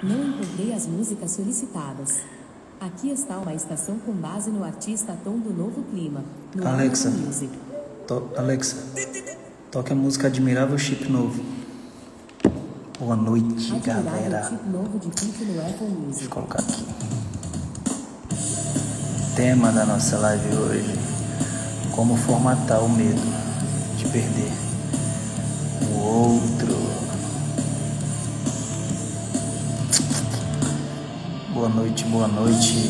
Não encontrei as músicas solicitadas. Aqui está uma estação com base no artista Tom do Novo Clima. No Alexa, Amazon Music. Alexa, toque a música Admirável Chip Novo. Boa noite, galera. Chip novo de Pique no Apple Music. Deixa eu colocar aqui. Tema da nossa live hoje: como formatar o medo de perder o outro. Boa noite, boa noite.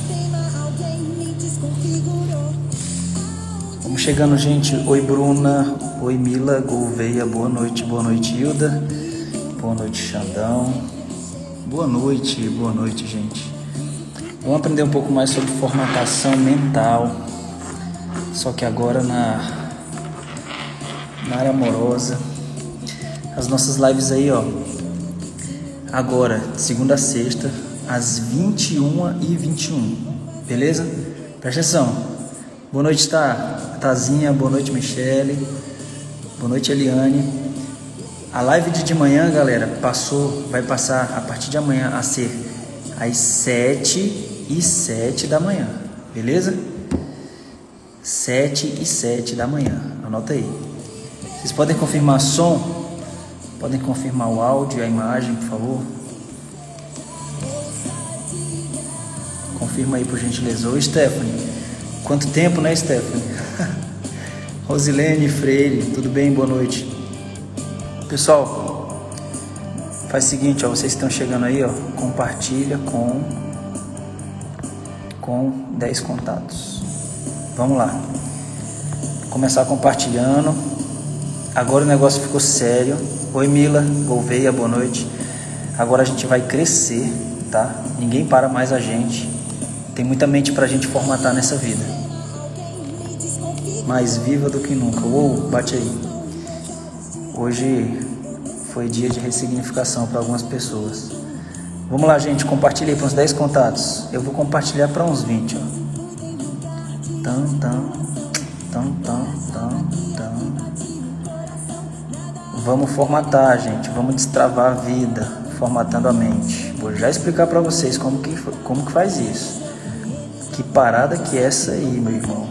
Vamos chegando, gente. Oi, Bruna. Oi, Mila Gouveia. Boa noite, Hilda. Boa noite, Xandão. Boa noite, gente. Vamos aprender um pouco mais sobre formatação mental. Só que agora na área amorosa. As nossas lives aí, ó. Agora, segunda a sexta, às 21h21. Beleza? Presta atenção. Boa noite, Tazinha. Boa noite, Michele. Boa noite, Eliane. A live de manhã, galera, vai passar a partir de amanhã a ser às 7h07 da manhã. Beleza? 7h07 da manhã. Anota aí. Vocês podem confirmar som? Podem confirmar o áudio e a imagem, por favor? Confirma aí, por gentileza. Oi, Stephanie. Quanto tempo, né, Stephanie? Rosilene Freire, tudo bem? Boa noite. Pessoal, faz o seguinte, ó, vocês estão chegando aí, ó, compartilha com 10 contatos. Vamos lá. Vou começar compartilhando. Agora o negócio ficou sério. Oi, Mila Gouveia, boa noite. Agora a gente vai crescer, tá? Ninguém para mais a gente. Tem muita mente pra gente formatar nessa vida. Mais viva do que nunca. Uou, bate aí. Hoje foi dia de ressignificação para algumas pessoas. Vamos lá, gente. Compartilha aí para uns 10 contatos. Eu vou compartilhar para uns 20, ó. Vamos formatar, gente. Vamos destravar a vida, formatando a mente. Vou já explicar para vocês como que faz isso. Que parada que é essa aí, meu irmão.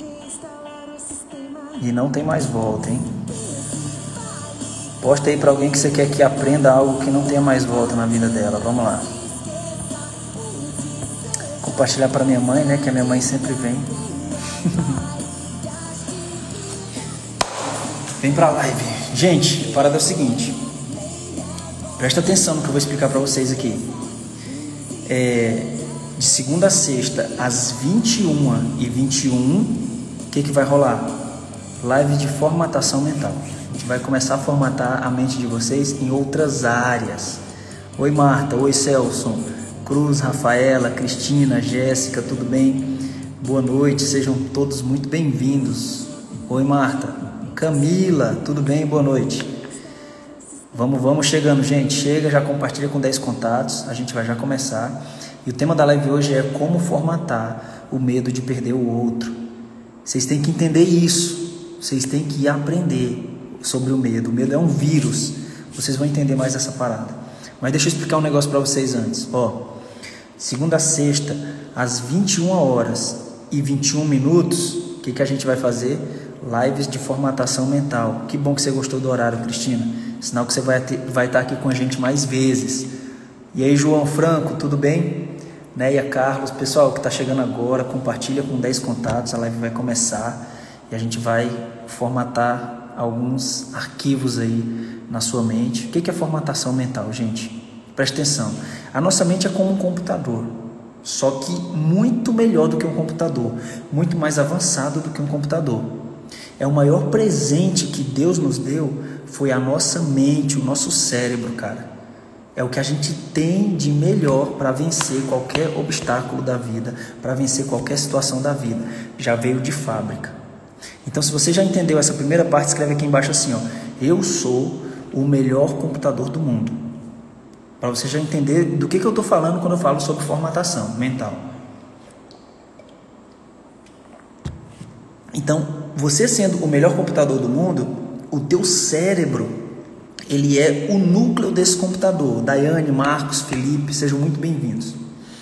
E não tem mais volta, hein? Posta aí para alguém que você quer que aprenda algo que não tenha mais volta na vida dela. Vamos lá. Compartilhar para minha mãe, né? Que a minha mãe sempre vem. Vem pra live. Gente, a parada é o seguinte. Presta atenção no que eu vou explicar para vocês aqui. De segunda a sexta, às 21h21, o que vai rolar? Live de formatação mental. A gente vai começar a formatar a mente de vocês em outras áreas. Oi, Marta. Oi, Celson. Cruz, Rafaela, Cristina, Jéssica, tudo bem? Boa noite, sejam todos muito bem-vindos. Oi, Marta. Camila, tudo bem? Boa noite. Vamos chegando, gente. Chega, já compartilha com 10 contatos. A gente vai já começar. E o tema da live hoje é como formatar o medo de perder o outro. Vocês têm que entender isso. Vocês têm que aprender sobre o medo. O medo é um vírus. Vocês vão entender mais essa parada. Mas deixa eu explicar um negócio para vocês antes. Ó, segunda a sexta, às 21h21, o que a gente vai fazer? Lives de formatação mental. Que bom que você gostou do horário, Cristina. Sinal que você vai estar aqui com a gente mais vezes. E aí, João Franco, tudo bem? Neia Carlos, pessoal que está chegando agora, compartilha com 10 contatos. A live vai começar e a gente vai formatar alguns arquivos aí na sua mente. O que é formatação mental, gente? Presta atenção. A nossa mente é como um computador, só que muito melhor do que um computador, muito mais avançado do que um computador. É o maior presente que Deus nos deu, foi a nossa mente, o nosso cérebro, cara. É o que a gente tem de melhor para vencer qualquer obstáculo da vida, para vencer qualquer situação da vida. Já veio de fábrica. Então, se você já entendeu essa primeira parte, escreve aqui embaixo assim, ó. Eu sou o melhor computador do mundo. Para você já entender do que eu estou falando quando eu falo sobre formatação mental. Então, você sendo o melhor computador do mundo, o teu cérebro, ele é o núcleo desse computador. Daiane, Marcos, Felipe, sejam muito bem-vindos.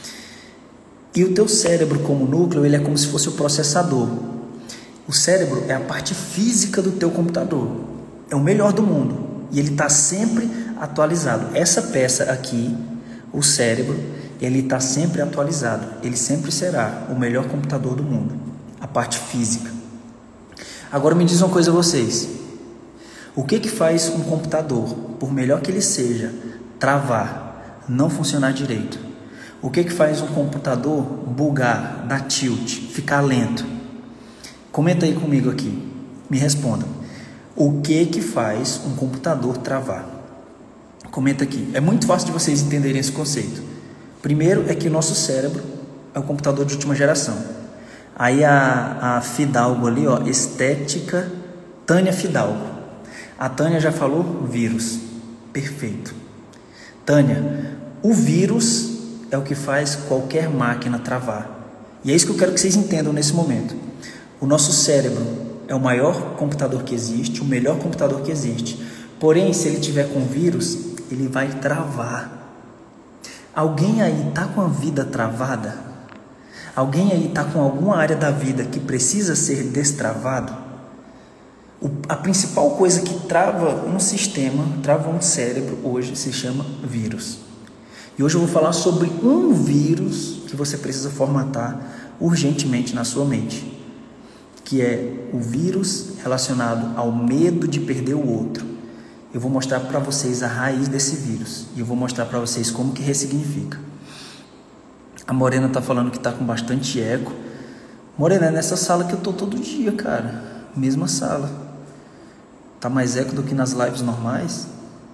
E o teu cérebro como núcleo, ele é como se fosse o processador. O cérebro é a parte física do teu computador. É o melhor do mundo. E ele está sempre atualizado. Essa peça aqui, o cérebro, ele está sempre atualizado. Ele sempre será o melhor computador do mundo. A parte física. Agora me diz uma coisa a vocês. O que faz um computador, por melhor que ele seja, travar, não funcionar direito? O que faz um computador bugar, dar tilt, ficar lento? Comenta aí comigo aqui. Me responda. O que faz um computador travar? Comenta aqui. É muito fácil de vocês entenderem esse conceito. Primeiro é que o nosso cérebro é um computador de última geração. Aí a Fidalgo ali, ó, estética, Tânia Fidalgo. A Tânia já falou vírus. Perfeito. Tânia, o vírus é o que faz qualquer máquina travar. E é isso que eu quero que vocês entendam nesse momento. O nosso cérebro é o maior computador que existe, o melhor computador que existe. Porém, se ele tiver com vírus, ele vai travar. Alguém aí está com a vida travada? Alguém aí está com alguma área da vida que precisa ser destravado? A principal coisa que trava um sistema, trava um cérebro hoje, se chama vírus. E hoje eu vou falar sobre um vírus que você precisa formatar urgentemente na sua mente, que é o vírus relacionado ao medo de perder o outro. Eu vou mostrar para vocês a raiz desse vírus e eu vou mostrar para vocês como que ressignifica. A Morena está falando que está com bastante eco. Morena, é nessa sala que eu tô todo dia, cara. Mesma sala. Tá mais eco do que nas lives normais.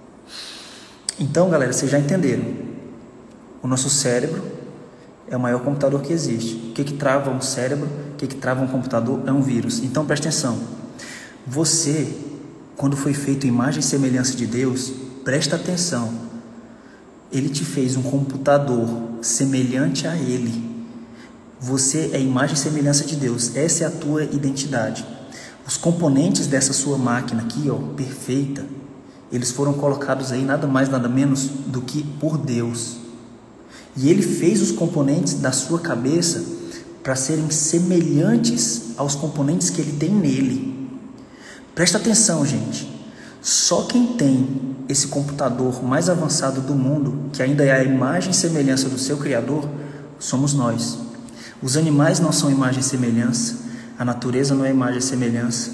Então, galera, vocês já entenderam. O nosso cérebro é o maior computador que existe. O que trava um cérebro, o que trava um computador é um vírus. Então, presta atenção. Você, quando foi feito imagem e semelhança de Deus, presta atenção. Ele te fez um computador semelhante a Ele. Você é imagem e semelhança de Deus. Essa é a tua identidade. Os componentes dessa sua máquina aqui, ó, perfeita, eles foram colocados aí nada mais, nada menos do que por Deus. E Ele fez os componentes da sua cabeça para serem semelhantes aos componentes que Ele tem nele. Presta atenção, gente. Só quem tem esse computador mais avançado do mundo, que ainda é a imagem e semelhança do seu Criador, somos nós. Os animais não são imagem e semelhança. A natureza não é imagem e semelhança.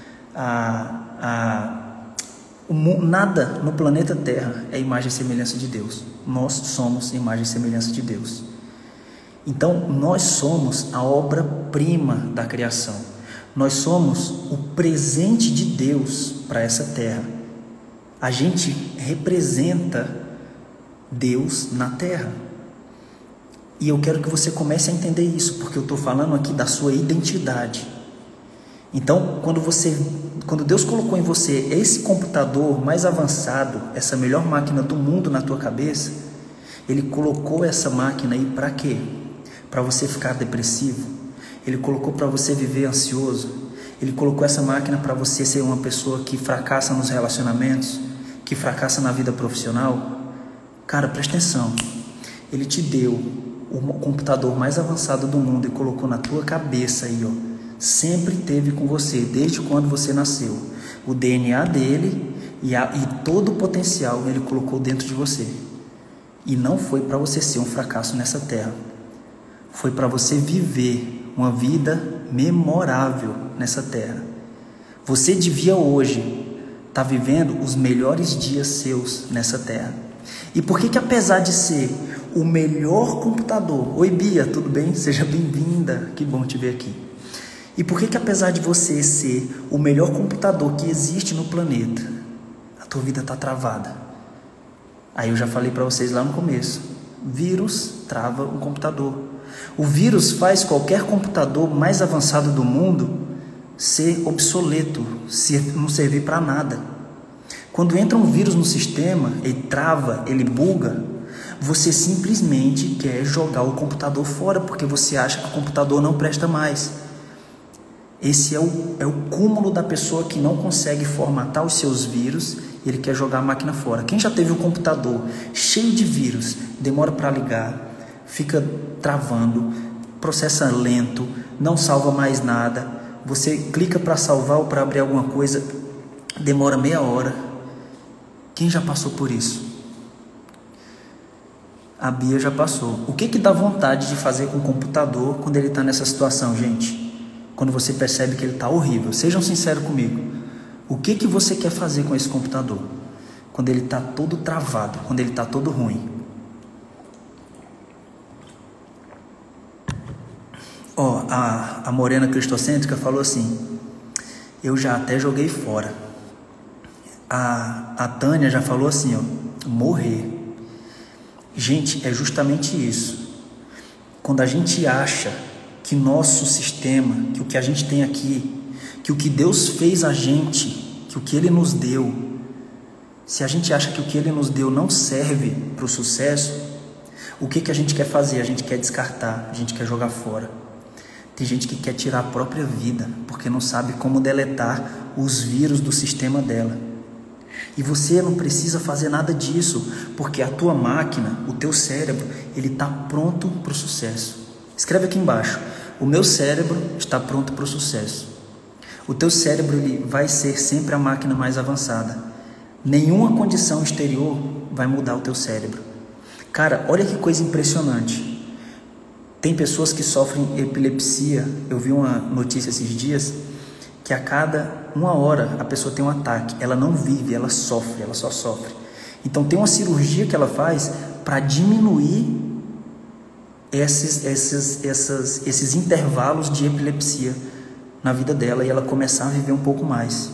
Nada no planeta Terra é imagem e semelhança de Deus. Nós somos imagem e semelhança de Deus. Então, nós somos a obra-prima da criação. Nós somos o presente de Deus para essa terra. A gente representa Deus na terra. E eu quero que você comece a entender isso, porque eu estou falando aqui da sua identidade. Então, quando Deus colocou em você esse computador mais avançado, essa melhor máquina do mundo na tua cabeça, Ele colocou essa máquina aí para quê? Para você ficar depressivo? Ele colocou para você viver ansioso? Ele colocou essa máquina para você ser uma pessoa que fracassa nos relacionamentos, que fracassa na vida profissional? Cara, presta atenção. Ele te deu o computador mais avançado do mundo e colocou na tua cabeça aí, ó. Sempre teve com você, desde quando você nasceu. O DNA dele e todo o potencial ele colocou dentro de você. E não foi para você ser um fracasso nessa terra. Foi para você viver uma vida memorável nessa terra. Você devia hoje estar vivendo os melhores dias seus nessa terra. E por que apesar de ser o melhor computador... Oi, Bia, tudo bem? Seja bem-vinda, que bom te ver aqui. E por que apesar de você ser o melhor computador que existe no planeta, a tua vida está travada? Aí eu já falei para vocês lá no começo. Vírus trava um computador. O vírus faz qualquer computador mais avançado do mundo ser obsoleto, não servir para nada. Quando entra um vírus no sistema, ele trava, ele buga, você simplesmente quer jogar o computador fora, porque você acha que o computador não presta mais. Esse é o cúmulo da pessoa que não consegue formatar os seus vírus, ele quer jogar a máquina fora. Quem já teve um computador cheio de vírus, demora para ligar, fica travando, processa lento, não salva mais nada, você clica para salvar ou para abrir alguma coisa, demora meia hora. Quem já passou por isso? A Bia já passou. O que dá vontade de fazer com o computador quando ele está nessa situação, gente? Quando você percebe que ele está horrível. Sejam sinceros comigo. O que você quer fazer com esse computador? Quando ele está todo travado, quando ele está todo ruim. A Morena Cristocêntrica falou assim: eu já até joguei fora. A Tânia já falou assim, morrer. Gente, é justamente isso. Quando a gente acha que nosso sistema, que o que a gente tem aqui, que o que Deus fez a gente, que o que Ele nos deu, se a gente acha que o que Ele nos deu não serve para o sucesso, o que a gente quer fazer? A gente quer descartar, a gente quer jogar fora. Tem gente que quer tirar a própria vida, porque não sabe como deletar os vírus do sistema dela. E você não precisa fazer nada disso, porque a tua máquina, o teu cérebro, ele está pronto para o sucesso. Escreve aqui embaixo: o meu cérebro está pronto para o sucesso. O teu cérebro ele vai ser sempre a máquina mais avançada. Nenhuma condição exterior vai mudar o teu cérebro. Cara, olha que coisa impressionante. Tem pessoas que sofrem epilepsia. Eu vi uma notícia esses dias que a cada 1 hora a pessoa tem um ataque. Ela não vive, ela sofre, ela só sofre. Então tem uma cirurgia que ela faz para diminuir esses intervalos de epilepsia na vida dela e ela começar a viver um pouco mais.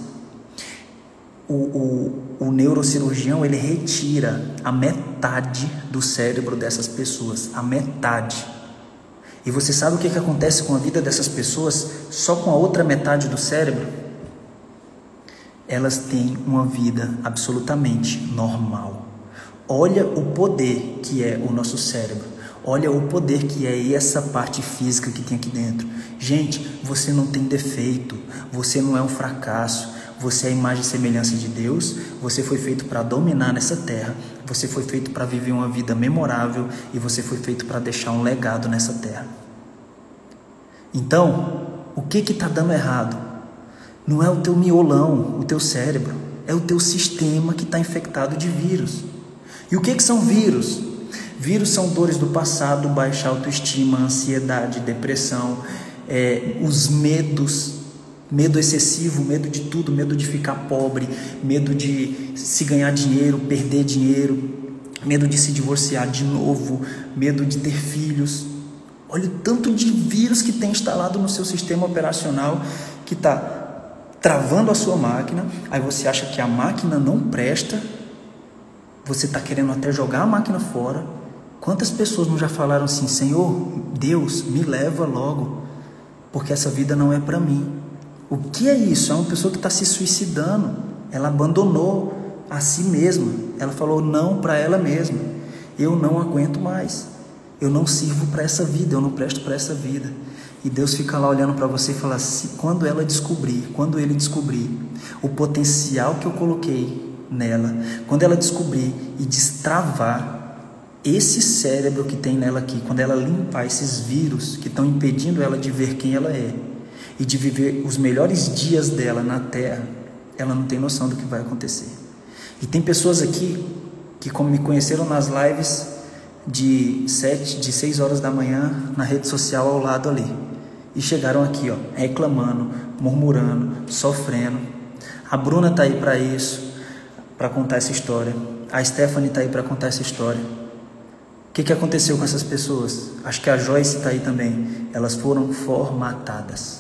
O neurocirurgião, ele retira a metade do cérebro dessas pessoas, a metade. E você sabe o que acontece com a vida dessas pessoas só com a outra metade do cérebro? Elas têm uma vida absolutamente normal. Olha o poder que é o nosso cérebro. Olha o poder que é essa parte física que tem aqui dentro. Gente, você não tem defeito, você não é um fracasso, você é a imagem e semelhança de Deus, você foi feito para dominar nessa terra, você foi feito para viver uma vida memorável e você foi feito para deixar um legado nessa terra. Então, o que está dando errado? Não é o teu miolão, o teu cérebro, é o teu sistema que está infectado de vírus. E o que são vírus? Vírus são dores do passado, baixa autoestima, ansiedade, depressão, os medos, medo excessivo, medo de tudo, medo de ficar pobre, medo de se ganhar dinheiro, perder dinheiro, medo de se divorciar de novo, medo de ter filhos. Olha o tanto de vírus que tem instalado no seu sistema operacional que está travando a sua máquina. Aí você acha que a máquina não presta, você está querendo até jogar a máquina fora. Quantas pessoas não já falaram assim: Senhor, Deus, me leva logo, porque essa vida não é para mim. O que é isso? É uma pessoa que está se suicidando. Ela abandonou a si mesma. Ela falou não para ela mesma. Eu não aguento mais. Eu não sirvo para essa vida. Eu não presto para essa vida. E Deus fica lá olhando para você e fala assim: quando ela descobrir, quando ele descobrir o potencial que eu coloquei nela, quando ela descobrir e destravar esse cérebro que tem nela aqui, quando ela limpar esses vírus que estão impedindo ela de ver quem ela é e de viver os melhores dias dela na Terra, ela não tem noção do que vai acontecer. E tem pessoas aqui que, como me conheceram nas lives de 6 horas da manhã na rede social ao lado ali, e chegaram aqui, reclamando, murmurando, sofrendo. A Bruna está aí para isso, para contar essa história. A Stephanie está aí para contar essa história. O que aconteceu com essas pessoas? Acho que a Joyce está aí também. Elas foram formatadas.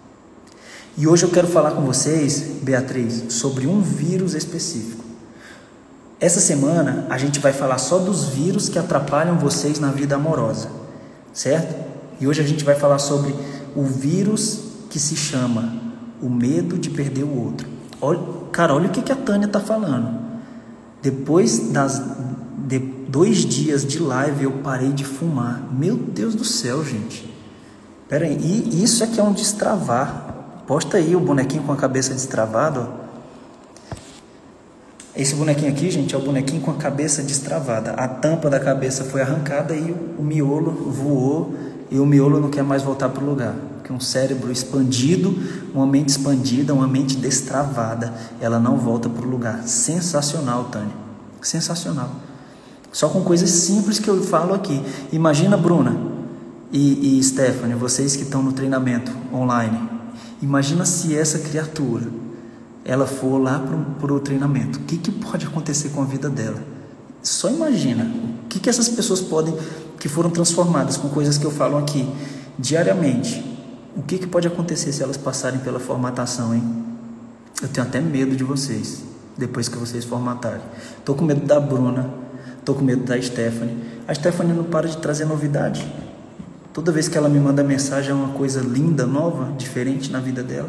E hoje eu quero falar com vocês, Beatriz, sobre um vírus específico. Essa semana a gente vai falar só dos vírus que atrapalham vocês na vida amorosa, certo? E hoje a gente vai falar sobre o vírus que se chama o medo de perder o outro. Olha o que a Tânia está falando. Depois de 2 dias de live eu parei de fumar. Meu Deus do céu, gente. Pera aí, e isso é que é um destravar. Posta aí o bonequinho com a cabeça destravada, ó. Esse bonequinho aqui, gente, é o bonequinho com a cabeça destravada. A tampa da cabeça foi arrancada e o miolo voou e o miolo não quer mais voltar para o lugar. Porque um cérebro expandido, uma mente expandida, uma mente destravada, ela não volta para o lugar. Sensacional, Tânia. Sensacional. Só com coisas simples que eu falo aqui. Imagina, Bruna e Stephanie, vocês que estão no treinamento online. Imagina se essa criatura, ela for lá para o treinamento. O que pode acontecer com a vida dela? Só imagina. O que essas pessoas podem, que foram transformadas com coisas que eu falo aqui diariamente. O que pode acontecer se elas passarem pela formatação, hein? Eu tenho até medo de vocês, depois que vocês formatarem. Tô com medo da Bruna, tô com medo da Stephanie. A Stephanie não para de trazer novidade. Toda vez que ela me manda mensagem é uma coisa linda, nova, diferente na vida dela.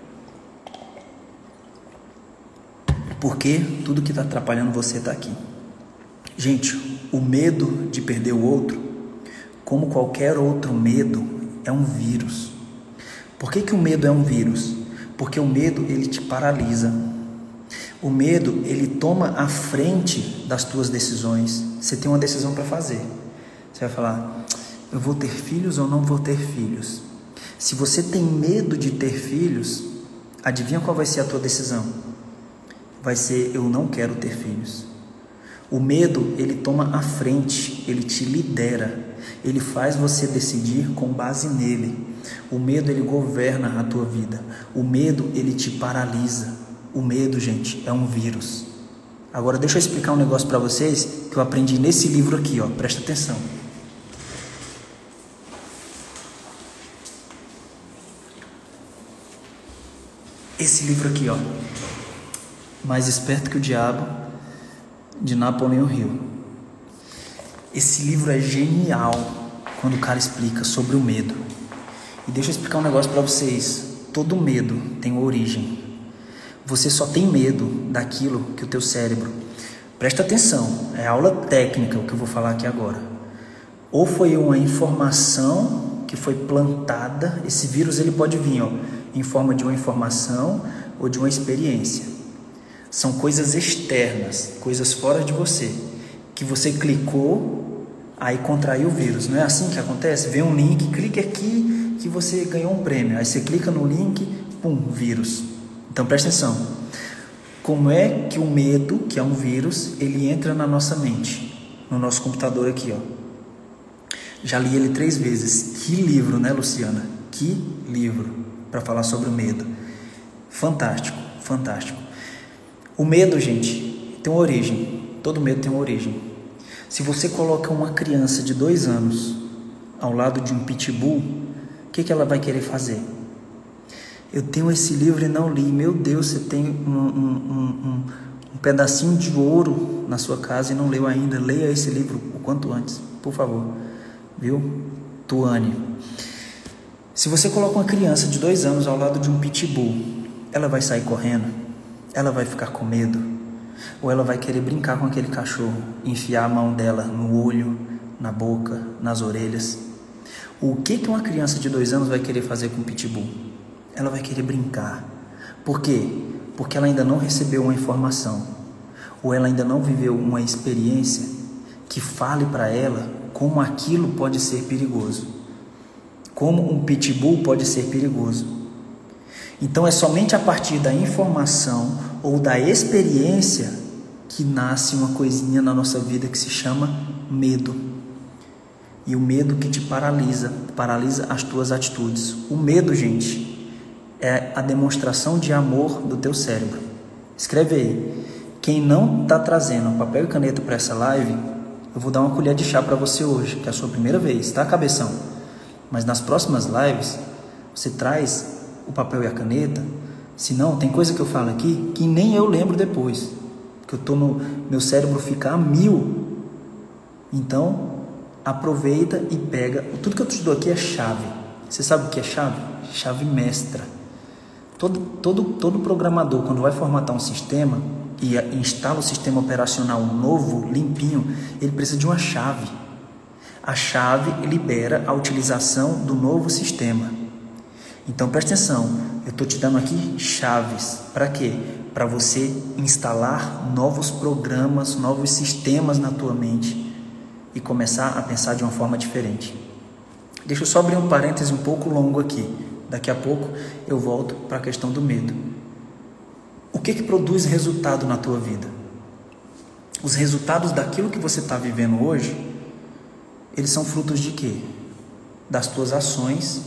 Porque tudo que está atrapalhando você está aqui. Gente, o medo de perder o outro, como qualquer outro medo, é um vírus. Por que o medo é um vírus? Porque o medo, ele te paralisa. O medo, ele toma a frente das tuas decisões. Você tem uma decisão para fazer. Você vai falar, eu vou ter filhos ou não vou ter filhos? Se você tem medo de ter filhos, adivinha qual vai ser a tua decisão? Vai ser, eu não quero ter filhos. O medo, ele toma a frente, ele te lidera, ele faz você decidir com base nele. O medo, ele governa a tua vida. O medo, ele te paralisa. O medo, gente, é um vírus. Agora deixa eu explicar um negócio para vocês que eu aprendi nesse livro aqui, ó. Presta atenção. Esse livro aqui, ó. Mais Esperto que o Diabo, de Napoleão Hill. Esse livro é genial quando o cara explica sobre o medo. E deixa eu explicar um negócio para vocês. Todo medo tem uma origem. Você só tem medo daquilo que o teu cérebro... Presta atenção, é aula técnica o que eu vou falar aqui agora. Ou foi uma informação que foi plantada. Esse vírus, ele pode vir, ó, em forma de uma informação ou de uma experiência. São coisas externas, coisas fora de você, que você clicou, aí contraiu o vírus. Não é assim que acontece? Vem um link, clique aqui que você ganhou um prêmio. Aí você clica no link, pum, vírus. Então presta atenção. Como é que o medo, que é um vírus, ele entra na nossa mente, no nosso computador aqui, ó. Já li ele 3 vezes. Que livro, né, Luciana? Que livro para falar sobre o medo. Fantástico, fantástico. O medo, gente, tem uma origem. Todo medo tem uma origem. Se você coloca uma criança de 2 anos ao lado de um pitbull, o que ela vai querer fazer? Eu tenho esse livro e não li. Meu Deus, você tem um pedacinho de ouro na sua casa e não leu ainda. Leia esse livro o quanto antes, por favor. Viu? Tuane. Se você coloca uma criança de 2 anos ao lado de um pitbull, ela vai sair correndo? Ela vai ficar com medo? Ou ela vai querer brincar com aquele cachorro, enfiar a mão dela no olho, na boca, nas orelhas? O que uma criança de 2 anos vai querer fazer com o pitbull? Ela vai querer brincar. Por quê? Porque ela ainda não recebeu uma informação, ou ela ainda não viveu uma experiência que fale para ela como aquilo pode ser perigoso, como um pitbull pode ser perigoso. Então é somente a partir da informação ou da experiência que nasce uma coisinha na nossa vida que se chama medo. E o medo que te paralisa as tuas atitudes. O medo, gente, é a demonstração de amor do teu cérebro. Escreve aí. Quem não está trazendo papel e caneta para essa live, eu vou dar uma colher de chá para você hoje, que é a sua primeira vez, tá, cabeção? Mas nas próximas lives, você traz o papel e a caneta. Senão, tem coisa que eu falo aqui que nem eu lembro depois, que meu cérebro fica a 1000. Então, aproveita e pega. Tudo que eu te dou aqui é chave. Você sabe o que é chave? Chave mestra. Todo programador, quando vai formatar um sistema e instala o sistema operacional novo, limpinho, ele precisa de uma chave. A chave libera a utilização do novo sistema. Então presta atenção, eu estou te dando aqui chaves. Para quê? Para você instalar novos programas, novos sistemas na tua mente e começar a pensar de uma forma diferente. Deixa eu só abrir um parêntese um pouco longo aqui. Daqui a pouco eu volto para a questão do medo. O que produz resultado na tua vida? Os resultados daquilo que você está vivendo hoje, eles são frutos de quê? Das tuas ações.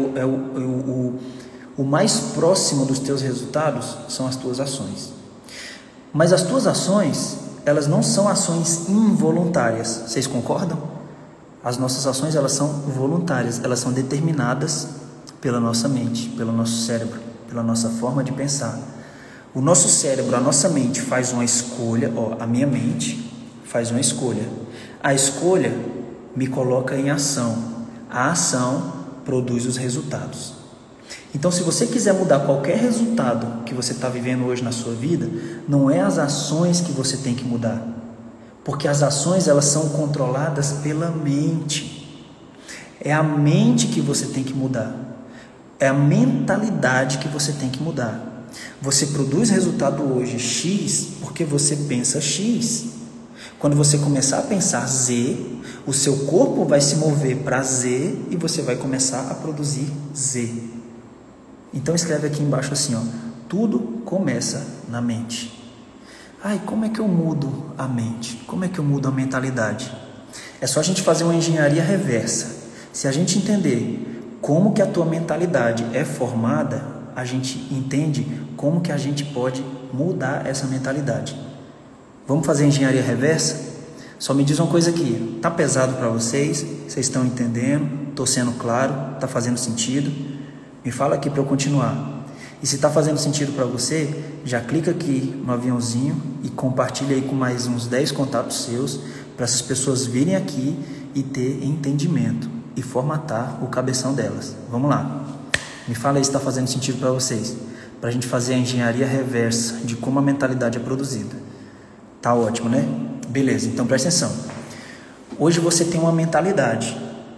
O mais próximo dos teus resultados são as tuas ações. Mas as tuas ações, elas não são ações involuntárias. Vocês concordam? As nossas ações, elas são voluntárias, elas são determinadas pela nossa mente, pelo nosso cérebro, pela nossa forma de pensar. O nosso cérebro, a nossa mente faz uma escolha, a minha mente faz uma escolha. A escolha me coloca em ação. A ação produz os resultados. Então, se você quiser mudar qualquer resultado que você está vivendo hoje na sua vida, não é as ações que você tem que mudar. Porque as ações, elas são controladas pela mente. É a mente que você tem que mudar. É a mentalidade que você tem que mudar. Você produz resultado hoje X porque você pensa X. Quando você começar a pensar Z, o seu corpo vai se mover para Z e você vai começar a produzir Z. Então escreve aqui embaixo assim, tudo começa na mente. Como é que eu mudo a mente? Como é que eu mudo a mentalidade? É só a gente fazer uma engenharia reversa. Se a gente entender como que a tua mentalidade é formada, a gente entende como que a gente pode mudar essa mentalidade. Vamos fazer engenharia reversa? Só me diz uma coisa aqui, tá pesado para vocês? Vocês estão entendendo? Estou sendo claro? Está fazendo sentido? Me fala aqui para eu continuar. E se está fazendo sentido para você, já clica aqui no aviãozinho e compartilha aí com mais uns 10 contatos seus, para essas pessoas virem aqui e ter entendimento e formatar o cabeção delas. Vamos lá. Me fala aí se está fazendo sentido para vocês, para a gente fazer a engenharia reversa de como a mentalidade é produzida. Tá ótimo, né? Beleza, então presta atenção. Hoje você tem uma mentalidade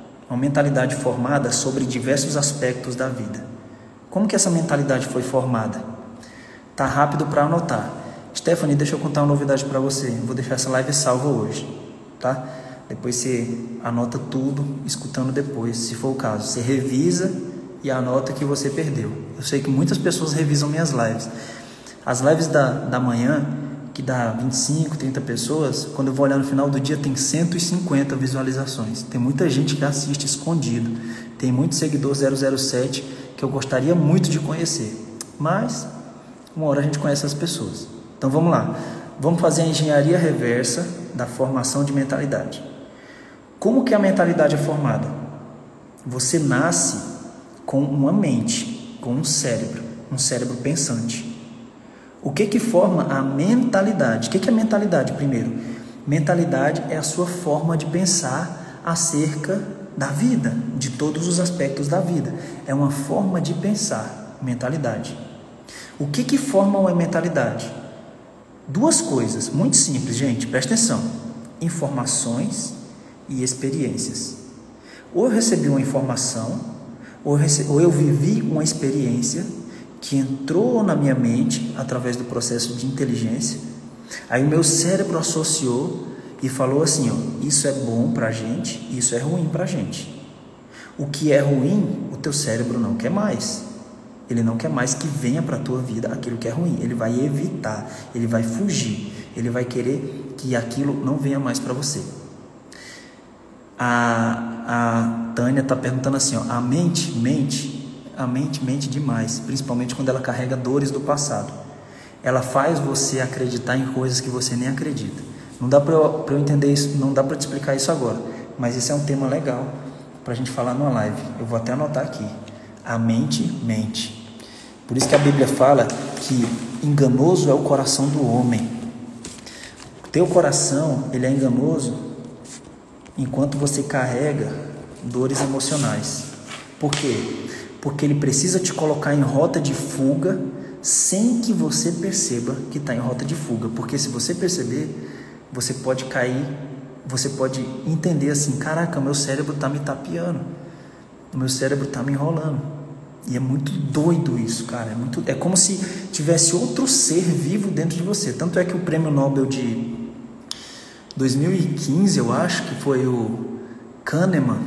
formada sobre diversos aspectos da vida. Como que essa mentalidade foi formada? Tá rápido para anotar. Stephanie, deixa eu contar uma novidade para você. Vou deixar essa live salva hoje, tá? Depois você anota tudo, escutando depois, se for o caso. Você revisa e anota que você perdeu. Eu sei que muitas pessoas revisam minhas lives. As lives da manhã, que dá 25, 30 pessoas, quando eu vou olhar no final do dia, tem 150 visualizações. Tem muita gente que assiste escondido. Tem muito seguidor 007 que eu gostaria muito de conhecer. Mas, uma hora a gente conhece as pessoas. Então vamos lá. Vamos fazer a engenharia reversa da formação de mentalidade. Como que a mentalidade é formada? Você nasce com uma mente, com um cérebro pensante. O que forma a mentalidade? O que é mentalidade primeiro? Mentalidade é a sua forma de pensar acerca da vida, de todos os aspectos da vida. É uma forma de pensar, mentalidade. O que forma uma mentalidade? Duas coisas, muito simples, gente, presta atenção. Informações e experiências. Ou eu recebi uma informação, ou eu vivi uma experiência que entrou na minha mente através do processo de inteligência. Aí o meu cérebro associou e falou assim, isso é bom pra gente, isso é ruim pra gente. O que é ruim, o teu cérebro não quer mais. Ele não quer mais que venha para a tua vida aquilo que é ruim. Ele vai evitar, ele vai fugir, ele vai querer que aquilo não venha mais para você. A Tânia está perguntando assim, a mente mente demais, principalmente quando ela carrega dores do passado. Ela faz você acreditar em coisas que você nem acredita. Não dá para eu entender isso, não dá para te explicar isso agora, mas esse é um tema legal para a gente falar numa live. Eu vou até anotar aqui. A mente. Por isso que a Bíblia fala que enganoso é o coração do homem. O teu coração, ele é enganoso enquanto você carrega dores emocionais. Por quê? Porque ele precisa te colocar em rota de fuga sem que você perceba que está em rota de fuga. Porque se você perceber, você pode cair, você pode entender assim, caraca, meu cérebro está me tapeando, o meu cérebro está me enrolando. E é muito doido isso, cara. É como se tivesse outro ser vivo dentro de você. Tanto é que o prêmio Nobel de 2015, eu acho, que foi o Kahneman,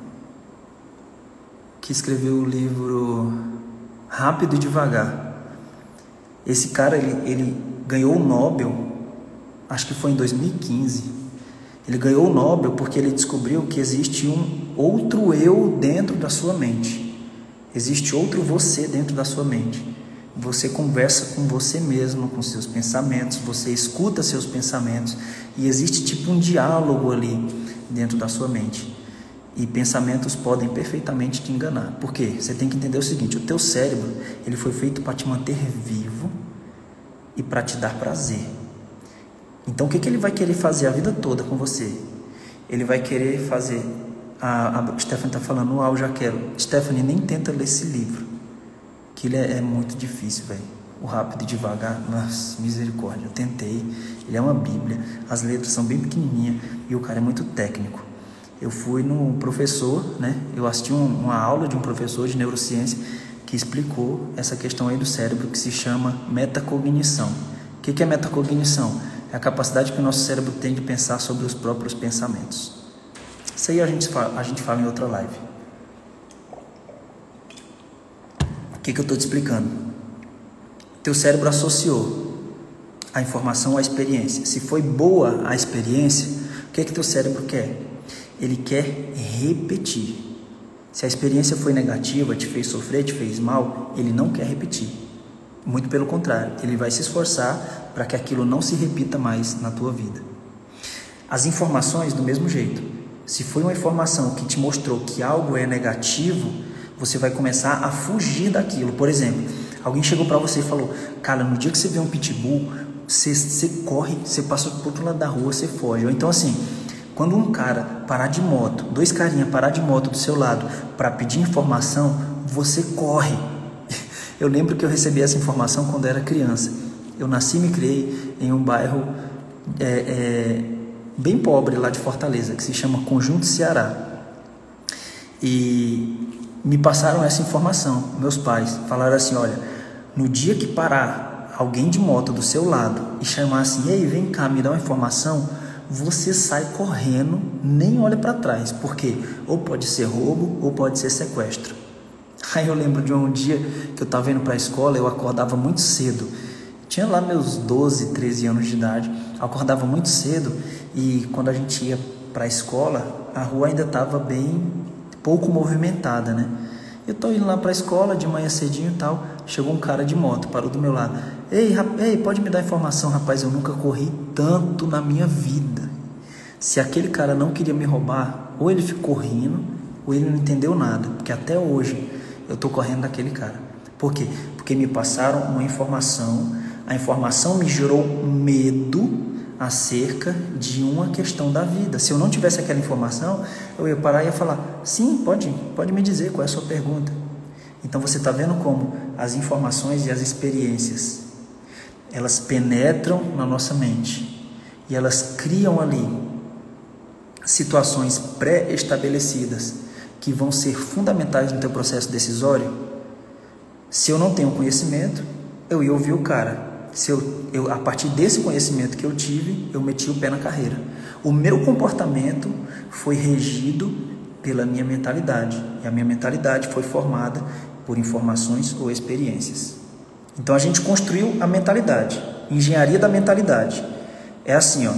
que escreveu o livro Rápido e Devagar. Esse cara, ele ganhou o Nobel, acho que foi em 2015. Ele ganhou o Nobel porque ele descobriu que existe um outro eu dentro da sua mente. Existe outro você dentro da sua mente. Você conversa com você mesmo, com seus pensamentos, você escuta seus pensamentos e existe tipo um diálogo ali dentro da sua mente. E pensamentos podem perfeitamente te enganar. Por quê? Você tem que entender o seguinte: o teu cérebro, ele foi feito para te manter vivo e para te dar prazer. Então o que ele vai querer fazer a vida toda com você? Ele vai querer fazer... A Stephanie está falando, eu já quero. Stephanie, nem tenta ler esse livro, que ele é muito difícil, velho. O Rápido e Devagar, nossa, misericórdia, eu tentei. Ele é uma bíblia, as letras são bem pequenininhas e o cara é muito técnico. Eu fui no professor, né? Eu assisti uma aula de um professor de neurociência que explicou essa questão aí do cérebro, que se chama metacognição. O que é metacognição? É a capacidade que o nosso cérebro tem de pensar sobre os próprios pensamentos. Isso aí a gente fala em outra live. O que eu estou te explicando? Teu cérebro associou a informação à experiência. Se foi boa a experiência, o que teu cérebro quer? Ele quer repetir. Se a experiência foi negativa, te fez sofrer, te fez mal, ele não quer repetir. Muito pelo contrário, ele vai se esforçar para que aquilo não se repita mais na tua vida. As informações, do mesmo jeito. Se foi uma informação que te mostrou que algo é negativo, você vai começar a fugir daquilo. Por exemplo, alguém chegou para você e falou: cara, no dia que você vê um pitbull, você corre, você passa pro outro lado da rua, você foge. Ou então assim, quando um cara parar de moto, dois carinhas parar de moto do seu lado para pedir informação, você corre. Eu lembro que eu recebi essa informação quando era criança. Eu nasci e me criei em um bairro bem pobre lá de Fortaleza, que se chama Conjunto Ceará. E me passaram essa informação, meus pais falaram assim: olha, no dia que parar alguém de moto do seu lado e chamar assim: ei, vem cá, me dá uma informação, você sai correndo, nem olha para trás, porque ou pode ser roubo ou pode ser sequestro. Aí eu lembro de um dia que eu estava indo para a escola, eu acordava muito cedo, tinha lá meus 12, 13 anos de idade, acordava muito cedo. E quando a gente ia para a escola, a rua ainda estava bem pouco movimentada, né? Eu tô indo lá para a escola de manhã cedinho e tal, chegou um cara de moto, parou do meu lado. Ei, pode me dar informação, rapaz? Eu nunca corri tanto na minha vida. Se aquele cara não queria me roubar, ou ele ficou rindo, ou ele não entendeu nada, porque até hoje eu tô correndo daquele cara. Por quê? Porque me passaram uma informação, a informação me gerou medo acerca de uma questão da vida. Se eu não tivesse aquela informação, eu ia parar e ia falar: sim, pode me dizer qual é a sua pergunta. Então você está vendo como as informações e as experiências, elas penetram na nossa mente e elas criam ali situações pré-estabelecidas que vão ser fundamentais no teu processo decisório. Se eu não tenho conhecimento, eu ia ouvir o cara. A partir desse conhecimento que eu tive, eu meti o pé na carreira. O meu comportamento foi regido pela minha mentalidade. E a minha mentalidade foi formada por informações ou experiências. Então a gente construiu a mentalidade. Engenharia da mentalidade. É assim, ó.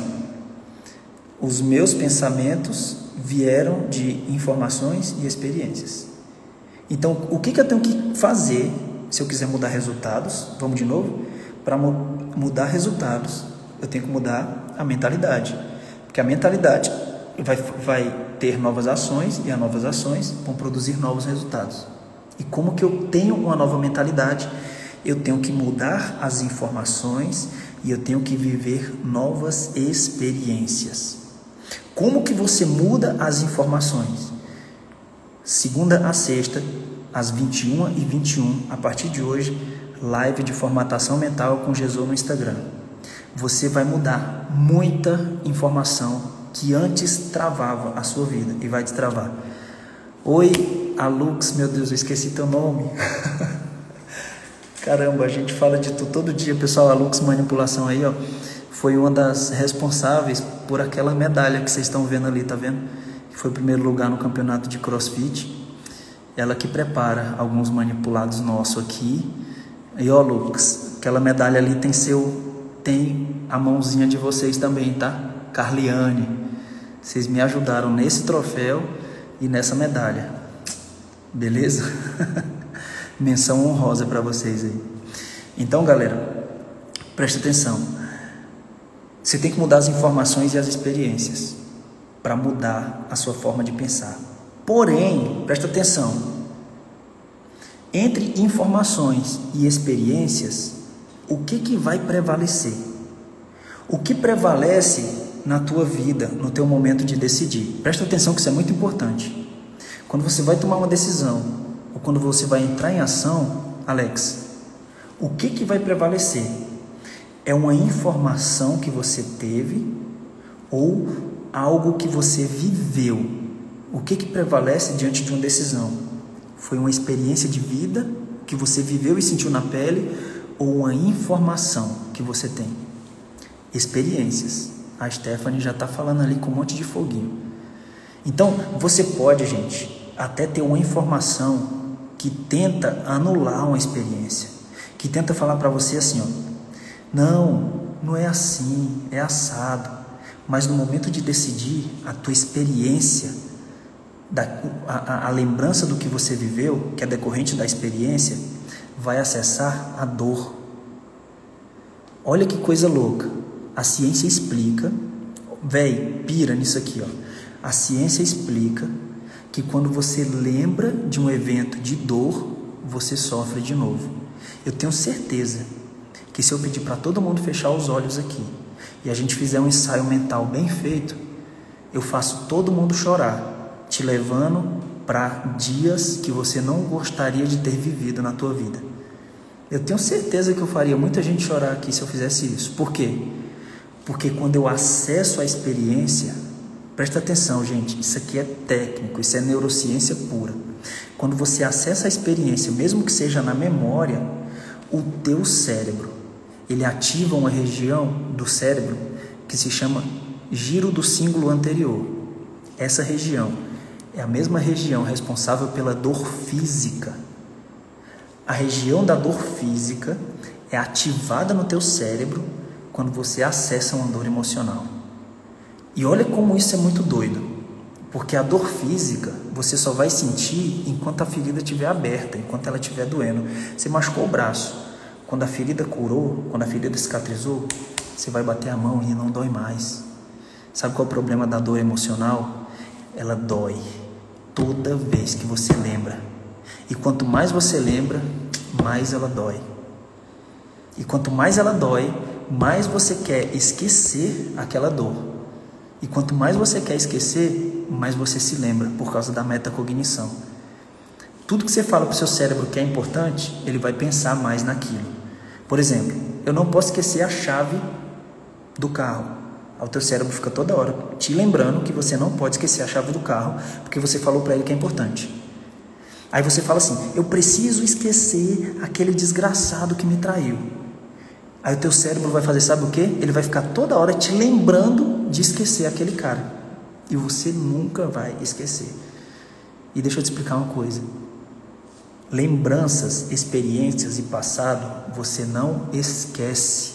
Os meus pensamentos vieram de informações e experiências. Então, o que eu tenho que fazer se eu quiser mudar resultados? Vamos de novo? Para mudar resultados, eu tenho que mudar a mentalidade. Porque a mentalidade vai ter novas ações e as novas ações vão produzir novos resultados. E como que eu tenho uma nova mentalidade? Eu tenho que mudar as informações e eu tenho que viver novas experiências. Como que você muda as informações? Segunda a sexta, às 21h21, a partir de hoje, live de formatação mental com Jesus no Instagram. Você vai mudar muita informação que antes travava a sua vida e vai destravar. Oi, a Lux, meu Deus, eu esqueci teu nome. Caramba, a gente fala de tu todo dia, pessoal. A Lux Manipulação aí, ó, foi uma das responsáveis por aquela medalha que vocês estão vendo ali, tá vendo? Que foi o primeiro lugar no campeonato de CrossFit. Ela que prepara alguns manipulados nossos aqui. E ó, Lux, aquela medalha ali tem a mãozinha de vocês também, tá? Carliane, vocês me ajudaram nesse troféu e nessa medalha, beleza? Menção honrosa para vocês aí. Então, galera, presta atenção. Você tem que mudar as informações e as experiências para mudar a sua forma de pensar. Porém, presta atenção. Entre informações e experiências, o que vai prevalecer? O que prevalece na tua vida, no teu momento de decidir? Presta atenção que isso é muito importante. Quando você vai tomar uma decisão, ou quando você vai entrar em ação, Alex, o que vai prevalecer? É uma informação que você teve ou algo que você viveu? O que prevalece diante de uma decisão? Foi uma experiência de vida que você viveu e sentiu na pele ou uma informação que você tem? Experiências. A Stephanie já está falando ali com um monte de foguinho. Então, você pode, gente, até ter uma informação que tenta anular uma experiência, que tenta falar para você assim, ó, não é assim, é assado. Mas no momento de decidir, a tua experiência, a lembrança do que você viveu, que é decorrente da experiência, vai acessar a dor. Olha que coisa louca. A ciência explica, pira nisso aqui, ó. A ciência explica que quando você lembra de um evento de dor, você sofre de novo. Eu tenho certeza que se eu pedir para todo mundo fechar os olhos aqui e a gente fizer um ensaio mental bem feito, eu faço todo mundo chorar, te levando para dias que você não gostaria de ter vivido na tua vida. Eu tenho certeza que eu faria muita gente chorar aqui se eu fizesse isso. Por quê? Porque quando eu acesso a experiência, presta atenção, gente, isso aqui é técnico, isso é neurociência pura. Quando você acessa a experiência, mesmo que seja na memória, o teu cérebro, ele ativa uma região do cérebro que se chama giro do cíngulo anterior. Essa região é a mesma região responsável pela dor física. A região da dor física é ativada no teu cérebro quando você acessa uma dor emocional. E olha como isso é muito doido, porque a dor física você só vai sentir enquanto a ferida estiver aberta, enquanto ela estiver doendo. Você machucou o braço, quando a ferida curou, quando a ferida cicatrizou, você vai bater a mão e não dói mais. Sabe qual é o problema da dor emocional? Ela dói toda vez que você lembra. E quanto mais você lembra, mais ela dói. E quanto mais ela dói, mais você quer esquecer aquela dor. E quanto mais você quer esquecer, mais você se lembra, por causa da metacognição. Tudo que você fala para o seu cérebro que é importante, ele vai pensar mais naquilo. Por exemplo, eu não posso esquecer a chave do carro. O teu cérebro fica toda hora te lembrando que você não pode esquecer a chave do carro, porque você falou para ele que é importante. Aí você fala assim, eu preciso esquecer aquele desgraçado que me traiu. Aí o teu cérebro vai fazer, sabe o quê? Ele vai ficar toda hora te lembrando de esquecer aquele cara. E você nunca vai esquecer. E deixa eu te explicar uma coisa. Lembranças, experiências e passado, você não esquece.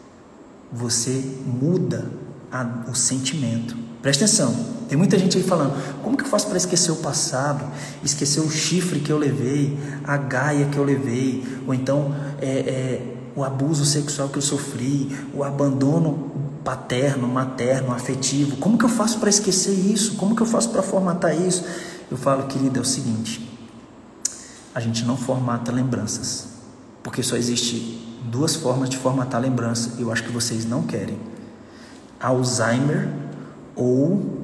Você muda o sentimento. Presta atenção. Tem muita gente aí falando, como que eu faço para esquecer o passado? Esquecer o chifre que eu levei, a gaia que eu levei, ou então o abuso sexual que eu sofri, o abandono paterno, materno, afetivo. Como que eu faço para esquecer isso? Como que eu faço para formatar isso? Eu falo, querido, é o seguinte, a gente não formata lembranças, porque só existe duas formas de formatar lembrança, eu acho que vocês não querem. Alzheimer ou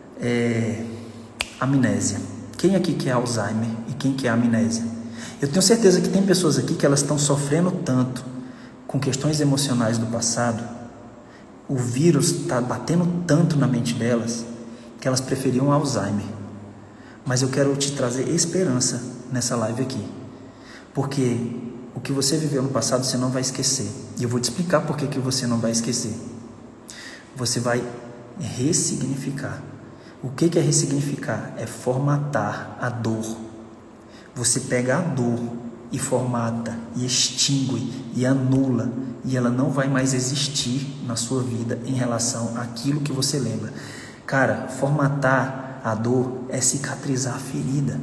amnésia. Quem aqui quer Alzheimer e quem quer amnésia? Eu tenho certeza que tem pessoas aqui que elas estão sofrendo tanto com questões emocionais do passado, o vírus está batendo tanto na mente delas, que elas preferiam Alzheimer. Mas eu quero te trazer esperança nessa live aqui. Porque o que você viveu no passado você não vai esquecer. E eu vou te explicar por que você não vai esquecer. Você vai ressignificar. O que é ressignificar? É formatar a dor. Você pega a dor e formata, e extingue, e anula, e ela não vai mais existir na sua vida em relação àquilo que você lembra. Cara, formatar a dor é cicatrizar a ferida.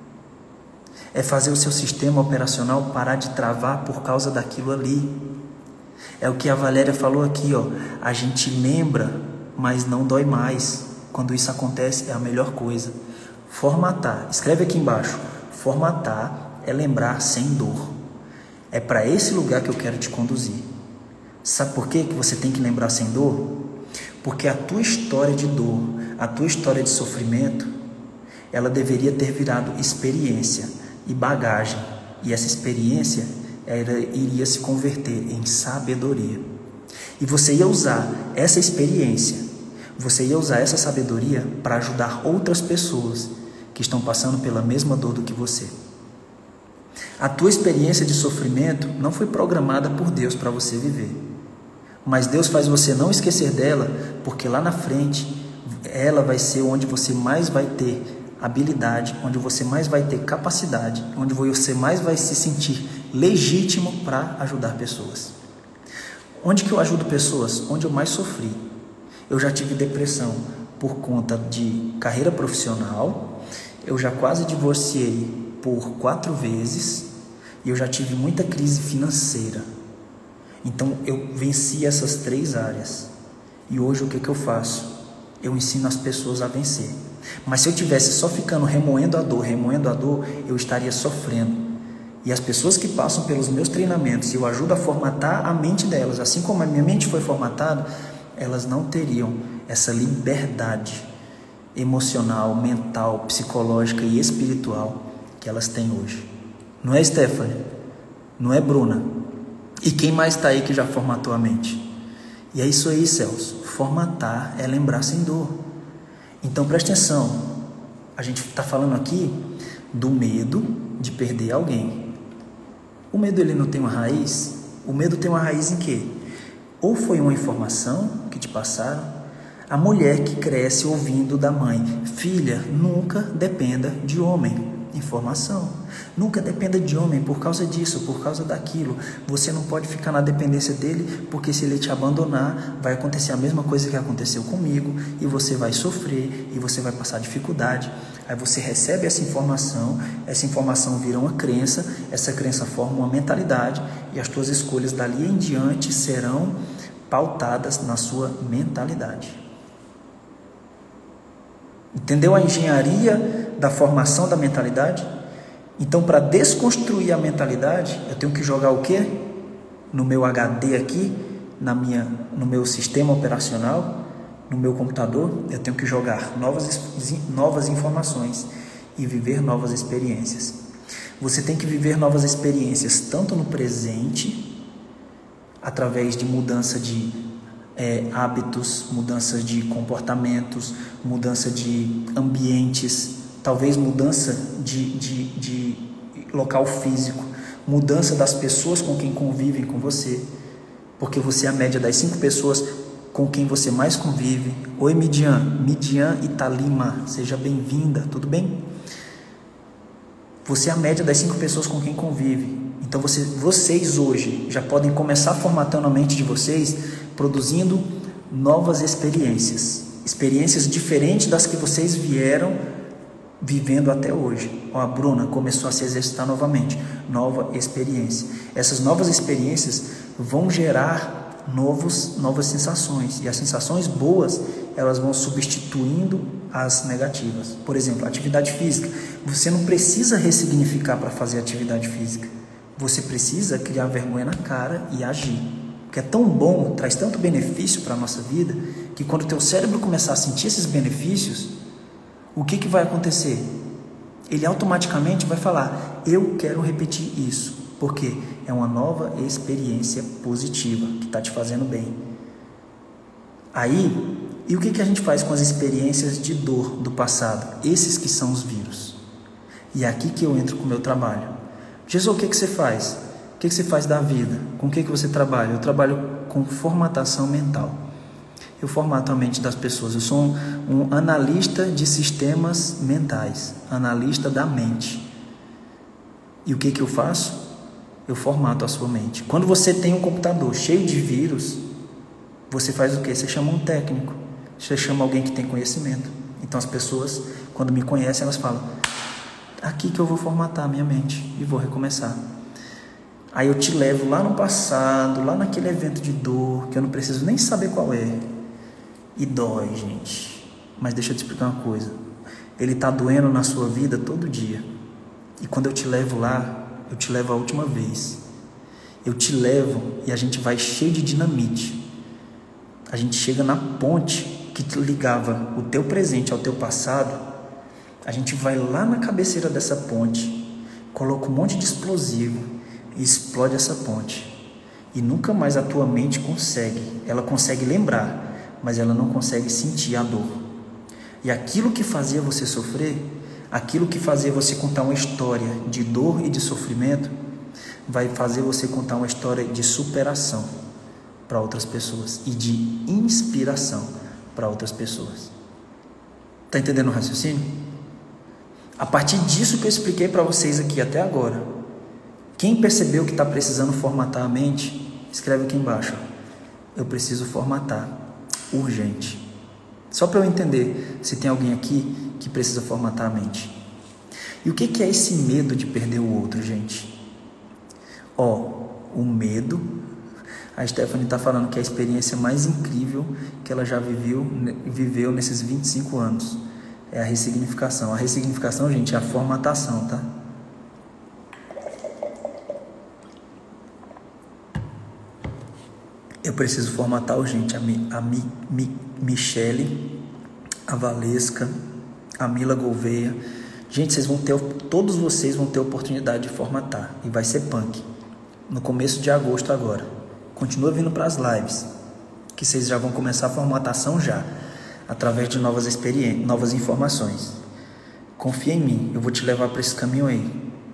É fazer o seu sistema operacional parar de travar por causa daquilo ali. É o que a Valéria falou aqui, ó. A gente lembra, mas não dói mais. Quando isso acontece, é a melhor coisa. Formatar, escreve aqui embaixo. Formatar é lembrar sem dor. É para esse lugar que eu quero te conduzir. Sabe por que você tem que lembrar sem dor? Porque a tua história de dor, a tua história de sofrimento, ela deveria ter virado experiência e bagagem. E essa experiência iria se converter em sabedoria. E você ia usar essa experiência, você ia usar essa sabedoria para ajudar outras pessoas que estão passando pela mesma dor do que você. A tua experiência de sofrimento não foi programada por Deus para você viver. Mas Deus faz você não esquecer dela, porque lá na frente ela vai ser onde você mais vai ter habilidade, onde você mais vai ter capacidade, onde você mais vai se sentir legítimo para ajudar pessoas. Onde que eu ajudo pessoas? Onde eu mais sofri. Eu já tive depressão por conta de carreira profissional, eu já quase divorciei por 4 vezes e eu já tive muita crise financeira. Então eu venci essas 3 áreas. E hoje o que eu faço? Eu ensino as pessoas a vencer. Mas se eu tivesse só ficando remoendo a dor, eu estaria sofrendo. E as pessoas que passam pelos meus treinamentos, eu ajudo a formatar a mente delas, assim como a minha mente foi formatada, elas não teriam essa liberdade emocional, mental, psicológica e espiritual que elas têm hoje. Não é, Stephanie? Não é, Bruna? E quem mais está aí que já formatou a mente? E é isso aí, Celso. Formatar é lembrar sem dor. Então preste atenção. A gente está falando aqui do medo de perder alguém. O medo ele não tem uma raiz? O medo tem uma raiz em quê? Ou foi uma informação que te passaram. A mulher que cresce ouvindo da mãe: filha, nunca dependa de homem. Informação. Nunca dependa de homem por causa disso, por causa daquilo. Você não pode ficar na dependência dele, porque se ele te abandonar, vai acontecer a mesma coisa que aconteceu comigo, e você vai sofrer, e você vai passar dificuldade. Aí você recebe essa informação vira uma crença, essa crença forma uma mentalidade, e as tuas escolhas dali em diante serão pautadas na sua mentalidade. Entendeu a engenharia da formação da mentalidade? Então, para desconstruir a mentalidade, eu tenho que jogar o quê? No meu HD aqui, no meu sistema operacional, no meu computador, eu tenho que jogar novas informações e viver novas experiências. Você tem que viver novas experiências, tanto no presente, através de mudança de hábitos, mudança de comportamentos, mudança de ambientes, talvez mudança de local físico, mudança das pessoas com quem convivem com você, porque você é a média das 5 pessoas com quem você mais convive. Oi, Midian Italima, seja bem-vinda, tudo bem? Você é a média das 5 pessoas com quem convive. Então vocês hoje já podem começar formatando a mente de vocês, produzindo novas experiências diferentes das que vocês vieram vivendo até hoje. Ó, a Bruna começou a se exercitar novamente, nova experiência. Essas novas experiências vão gerar novas sensações, e as sensações boas, elas vão substituindo as negativas. Por exemplo, atividade física. Você não precisa ressignificar para fazer atividade física. Você precisa criar vergonha na cara e agir. Porque é tão bom, traz tanto benefício para a nossa vida, que quando o teu cérebro começar a sentir esses benefícios, o que vai acontecer? Ele automaticamente vai falar: eu quero repetir isso, porque é uma nova experiência positiva que está te fazendo bem. Aí, E o que a gente faz com as experiências de dor do passado? Esses que são os vírus. E é aqui que eu entro com o meu trabalho. Jesus, o que você faz? O que você faz da vida? Com o que você trabalha? Eu trabalho com formatação mental. Eu formato a mente das pessoas. Eu sou um analista de sistemas mentais. Analista da mente. E o que eu faço? Eu formato a sua mente. Quando você tem um computador cheio de vírus, você faz o quê? Você chama um técnico. Você chama alguém que tem conhecimento. Então as pessoas, quando me conhecem, elas falam: aqui que eu vou formatar a minha mente e vou recomeçar. Aí eu te levo lá no passado, lá naquele evento de dor, que eu não preciso nem saber qual é. E dói, gente. Mas deixa eu te explicar uma coisa. Ele está doendo na sua vida todo dia. E quando eu te levo lá, eu te levo a última vez. Eu te levo e a gente vai cheio de dinamite. A gente chega na ponte que te ligava o teu presente ao teu passado. A gente vai lá na cabeceira dessa ponte, coloca um monte de explosivo e explode essa ponte. E nunca mais a tua mente consegue. Ela consegue lembrar, mas ela não consegue sentir a dor. E aquilo que fazia você sofrer, aquilo que fazia você contar uma história de dor e de sofrimento, vai fazer você contar uma história de superação para outras pessoas e de inspiração para outras pessoas. Tá entendendo o raciocínio? A partir disso que eu expliquei para vocês aqui até agora, quem percebeu que está precisando formatar a mente, escreve aqui embaixo: eu preciso formatar, urgente. Só para eu entender se tem alguém aqui que precisa formatar a mente. E o que é esse medo de perder o outro, gente? O medo. A Stephanie está falando que é a experiência mais incrível que ela já viveu nesses 25 anos. É a ressignificação. A ressignificação, gente, é a formatação, tá? Eu preciso formatar urgente a Michele, a Valesca, a Mila Gouveia. Gente, todos vocês vão ter oportunidade de formatar. E vai ser punk. No começo de agosto agora. Continua vindo para as lives, que vocês já vão começar a formatação já, através de novas experiências, novas informações. Confia em mim, eu vou te levar para esse caminho aí.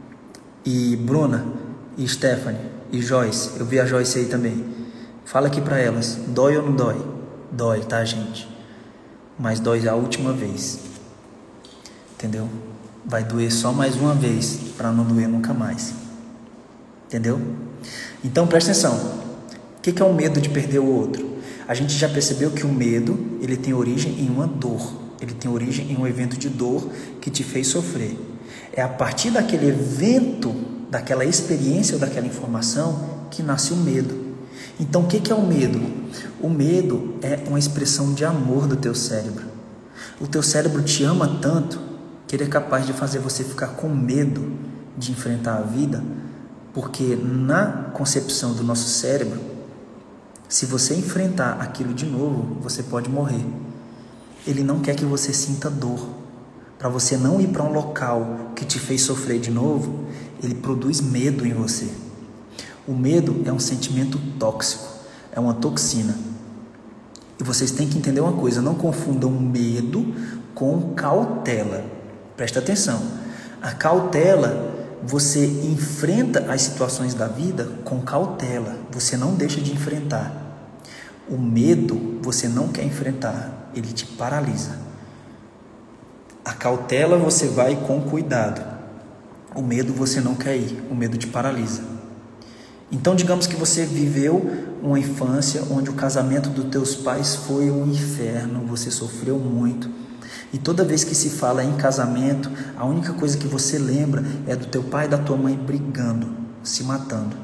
E Bruna, e Stephanie, e Joyce, eu vi a Joyce aí também. Fala aqui para elas, dói ou não dói? Dói, tá, gente? Mas dói a última vez. Entendeu? Vai doer só mais uma vez, para não doer nunca mais. Entendeu? Então presta atenção. O que é o medo de perder o outro? A gente já percebeu que o medo, ele tem origem em uma dor. Ele tem origem em um evento de dor que te fez sofrer. É a partir daquele evento, daquela experiência ou daquela informação que nasce o medo. Então o que é o medo? O medo é uma expressão de amor do teu cérebro. O teu cérebro te ama tanto que ele é capaz de fazer você ficar com medo de enfrentar a vida, porque na concepção do nosso cérebro, se você enfrentar aquilo de novo, você pode morrer. Ele não quer que você sinta dor. Para você não ir para um local que te fez sofrer de novo, ele produz medo em você. O medo é um sentimento tóxico, é uma toxina. E vocês têm que entender uma coisa, não confundam medo com cautela. Presta atenção. A cautela, você enfrenta as situações da vida com cautela, você não deixa de enfrentar. O medo você não quer enfrentar, ele te paralisa. A cautela você vai com cuidado. O medo você não quer ir, o medo te paralisa. Então digamos que você viveu uma infância onde o casamento dos teus pais foi um inferno, você sofreu muito. E toda vez que se fala em casamento, a única coisa que você lembra é do teu pai e da tua mãe brigando, se matando.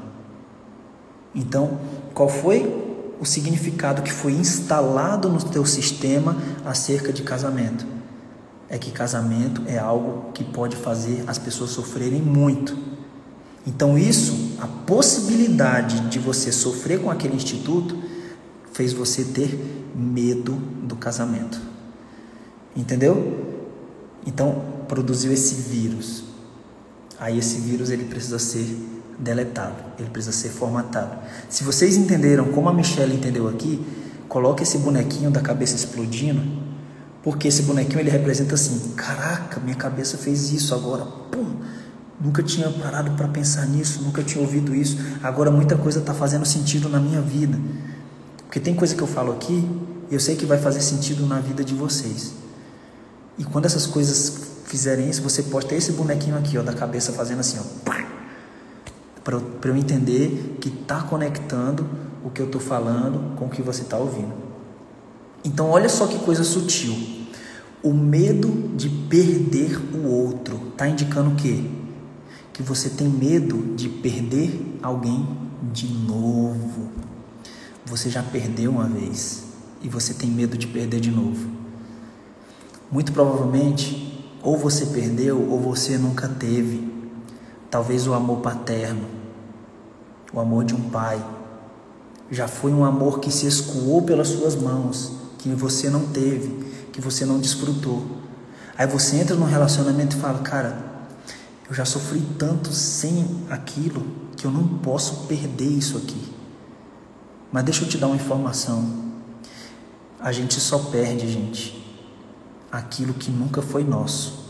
Então, qual foi o significado que foi instalado no teu sistema acerca de casamento? É que casamento é algo que pode fazer as pessoas sofrerem muito. Então isso, a possibilidade de você sofrer com aquele instituto, fez você ter medo do casamento. Entendeu? Então produziu esse vírus. Aí esse vírus ele precisa ser deletado, ele precisa ser formatado. Se vocês entenderam como a Michele entendeu aqui, coloca esse bonequinho da cabeça explodindo, porque esse bonequinho ele representa assim, caraca, minha cabeça fez isso agora, pum, nunca tinha parado para pensar nisso, nunca tinha ouvido isso, agora muita coisa está fazendo sentido na minha vida, porque tem coisa que eu falo aqui, e eu sei que vai fazer sentido na vida de vocês, e quando essas coisas fizerem isso, você pode ter esse bonequinho aqui, ó, da cabeça fazendo assim, ó, para eu entender que está conectando o que eu estou falando com o que você está ouvindo. Então olha só que coisa sutil. O medo de perder o outro está indicando o quê? Que você tem medo de perder alguém de novo. Você já perdeu uma vez e você tem medo de perder de novo. Muito provavelmente, ou você perdeu ou você nunca teve. Talvez o amor paterno, o amor de um pai. Já foi um amor que se escoou pelas suas mãos, que você não teve, que você não desfrutou. Aí você entra num relacionamento e fala, cara, eu já sofri tanto sem aquilo que eu não posso perder isso aqui. Mas deixa eu te dar uma informação. A gente só perde, gente, aquilo que nunca foi nosso.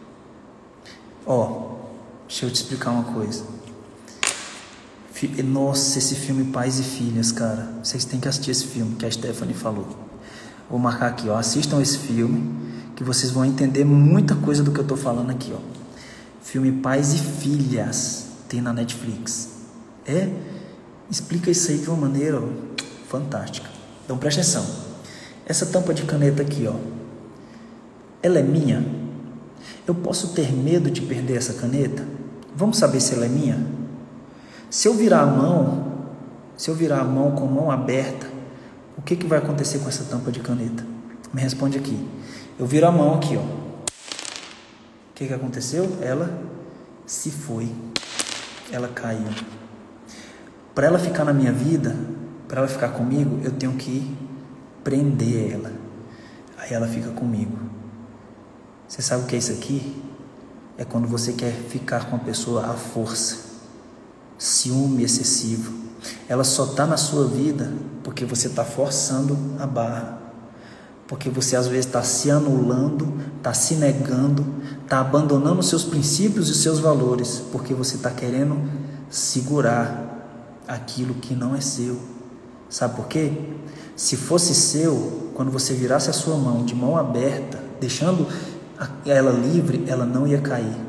Deixa eu te explicar uma coisa. Nossa, esse filme Pais e Filhas, cara, vocês têm que assistir esse filme que a Stephanie falou. Vou marcar aqui, ó, assistam esse filme que vocês vão entender muita coisa do que eu tô falando aqui, ó. Filme Pais e Filhas, tem na Netflix. Explica isso aí de uma maneira fantástica. Então presta atenção. Essa tampa de caneta aqui, ó, ela é minha? Eu posso ter medo de perder essa caneta? Vamos saber se ela é minha? Se eu virar a mão com a mão aberta, o que vai acontecer com essa tampa de caneta? Me responde aqui. Eu viro a mão aqui, ó. O que aconteceu? Ela se foi. Ela caiu. Para ela ficar na minha vida, para ela ficar comigo, eu tenho que prender ela. Aí ela fica comigo. Você sabe o que é isso aqui? É quando você quer ficar com a pessoa à força. Ciúme excessivo. Ela só está na sua vida porque você está forçando a barra. Porque você às vezes está se anulando, está se negando, está abandonando os seus princípios e os seus valores. Porque você está querendo segurar aquilo que não é seu. Sabe por quê? Se fosse seu, quando você virasse a sua mão de mão aberta, deixando ela livre, ela não ia cair.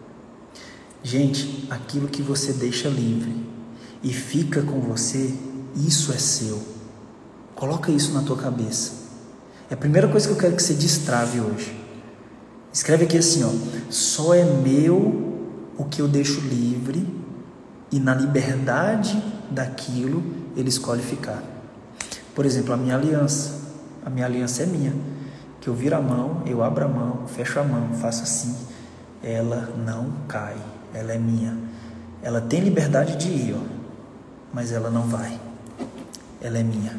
Gente, aquilo que você deixa livre e fica com você, isso é seu. Coloca isso na tua cabeça. É a primeira coisa que eu quero que você destrave hoje. Escreve aqui assim, ó: só é meu o que eu deixo livre, e na liberdade daquilo ele escolhe ficar. Por exemplo, a minha aliança. A minha aliança é minha. Que eu viro a mão, eu abro a mão, fecho a mão, faço assim. Ela não cai. Ela é minha. Ela tem liberdade de ir, ó, mas ela não vai. Ela é minha.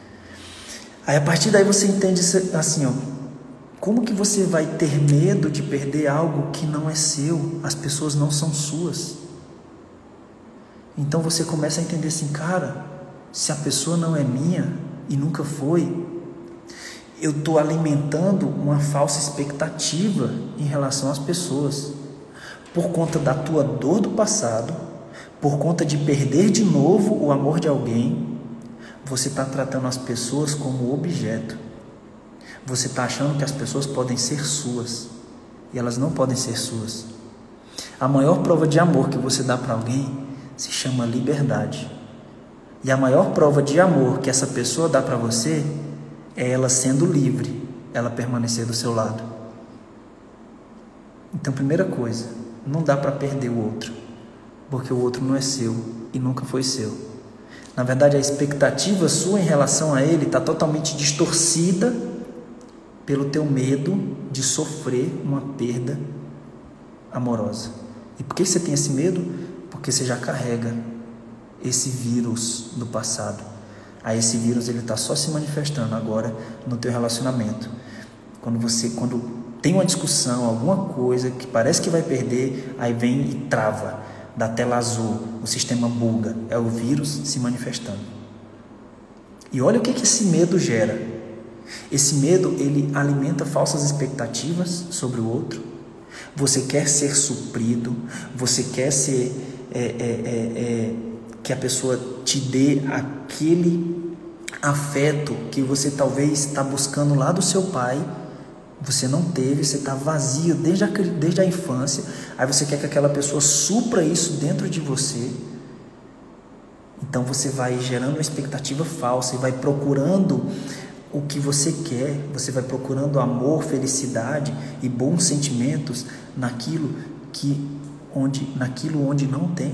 Aí a partir daí você entende assim, ó, como que você vai ter medo de perder algo que não é seu? As pessoas não são suas. Então você começa a entender assim, cara, se a pessoa não é minha e nunca foi, eu estou alimentando uma falsa expectativa em relação às pessoas. Por conta da tua dor do passado, por conta de perder de novo o amor de alguém, você está tratando as pessoas como objeto. Você está achando que as pessoas podem ser suas, e elas não podem ser suas. A maior prova de amor que você dá para alguém se chama liberdade. E a maior prova de amor que essa pessoa dá para você é ela sendo livre, ela permanecer do seu lado. Então, primeira coisa, não dá para perder o outro, porque o outro não é seu e nunca foi seu. Na verdade, a expectativa sua em relação a ele está totalmente distorcida pelo teu medo de sofrer uma perda amorosa. E por que você tem esse medo? Porque você já carrega esse vírus do passado. Aí esse vírus ele está só se manifestando agora no teu relacionamento. Quando tem uma discussão, alguma coisa que parece que vai perder, aí vem e trava, dá tela azul, o sistema buga, é o vírus se manifestando. E olha o que esse medo gera. Esse medo, ele alimenta falsas expectativas sobre o outro. Você quer ser suprido, você quer ser que a pessoa te dê aquele afeto que você talvez está buscando lá do seu pai. Você não teve, você está vazio desde a infância. Aí você quer que aquela pessoa supra isso dentro de você. Então você vai gerando uma expectativa falsa e vai procurando o que você quer. Você vai procurando amor, felicidade e bons sentimentos naquilo onde não tem.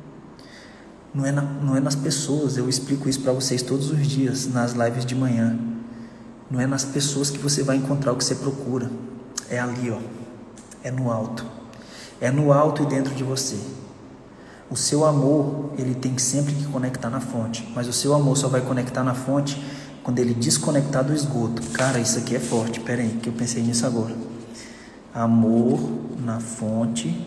Não é nas pessoas. Eu explico isso para vocês todos os dias nas lives de manhã. Não é nas pessoas que você vai encontrar o que você procura. É ali, ó. É no alto. É no alto e dentro de você. O seu amor, ele tem sempre que conectar na fonte. Mas o seu amor só vai conectar na fonte quando ele desconectar do esgoto. Cara, isso aqui é forte. Pera aí, que eu pensei nisso agora. Amor na fonte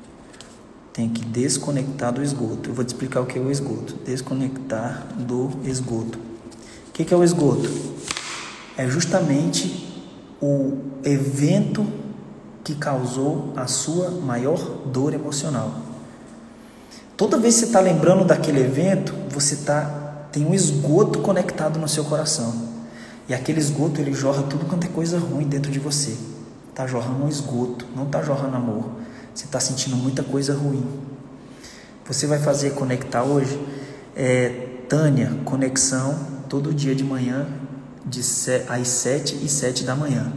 tem que desconectar do esgoto. Eu vou te explicar o que é o esgoto. Desconectar do esgoto. O que é o esgoto? É justamente o evento que causou a sua maior dor emocional. Toda vez que você está lembrando daquele evento, tem um esgoto conectado no seu coração. E aquele esgoto, ele jorra tudo quanto é coisa ruim dentro de você. Está jorrando um esgoto, não está jorrando amor. Você está sentindo muita coisa ruim. Você vai fazer conectar hoje? Tânia, conexão todo dia de manhã, às 7h07 da manhã.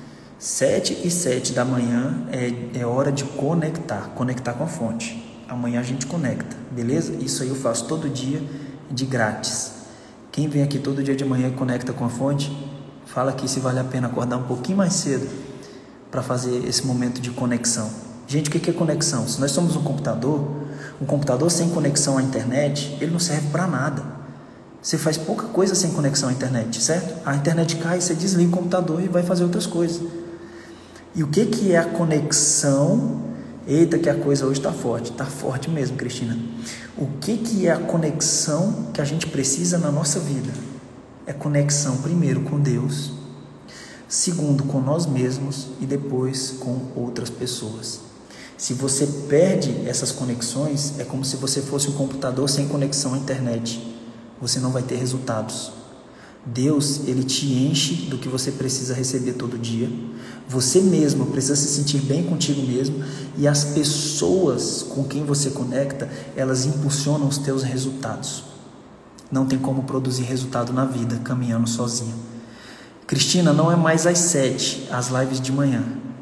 7h07 da manhã é hora de conectar com a fonte. Amanhã a gente conecta, beleza? Isso aí eu faço todo dia de grátis. Quem vem aqui todo dia de manhã e conecta com a fonte, fala aqui se vale a pena acordar um pouquinho mais cedo para fazer esse momento de conexão. Gente, o que é conexão? Se nós somos um computador sem conexão à internet, ele não serve para nada. Você faz pouca coisa sem conexão à internet, certo? A internet cai, você desliga o computador e vai fazer outras coisas. E o que é a conexão? Eita, que a coisa hoje está forte mesmo, Cristina. O que é a conexão que a gente precisa na nossa vida? É conexão primeiro com Deus, segundo com nós mesmos e depois com outras pessoas. Se você perde essas conexões, é como se você fosse um computador sem conexão à internet. Você não vai ter resultados. Deus, ele te enche do que você precisa receber todo dia. Você mesmo precisa se sentir bem contigo mesmo. E as pessoas com quem você conecta, elas impulsionam os teus resultados. Não tem como produzir resultado na vida caminhando sozinho. Cristina, não é mais às 7, as lives de manhã.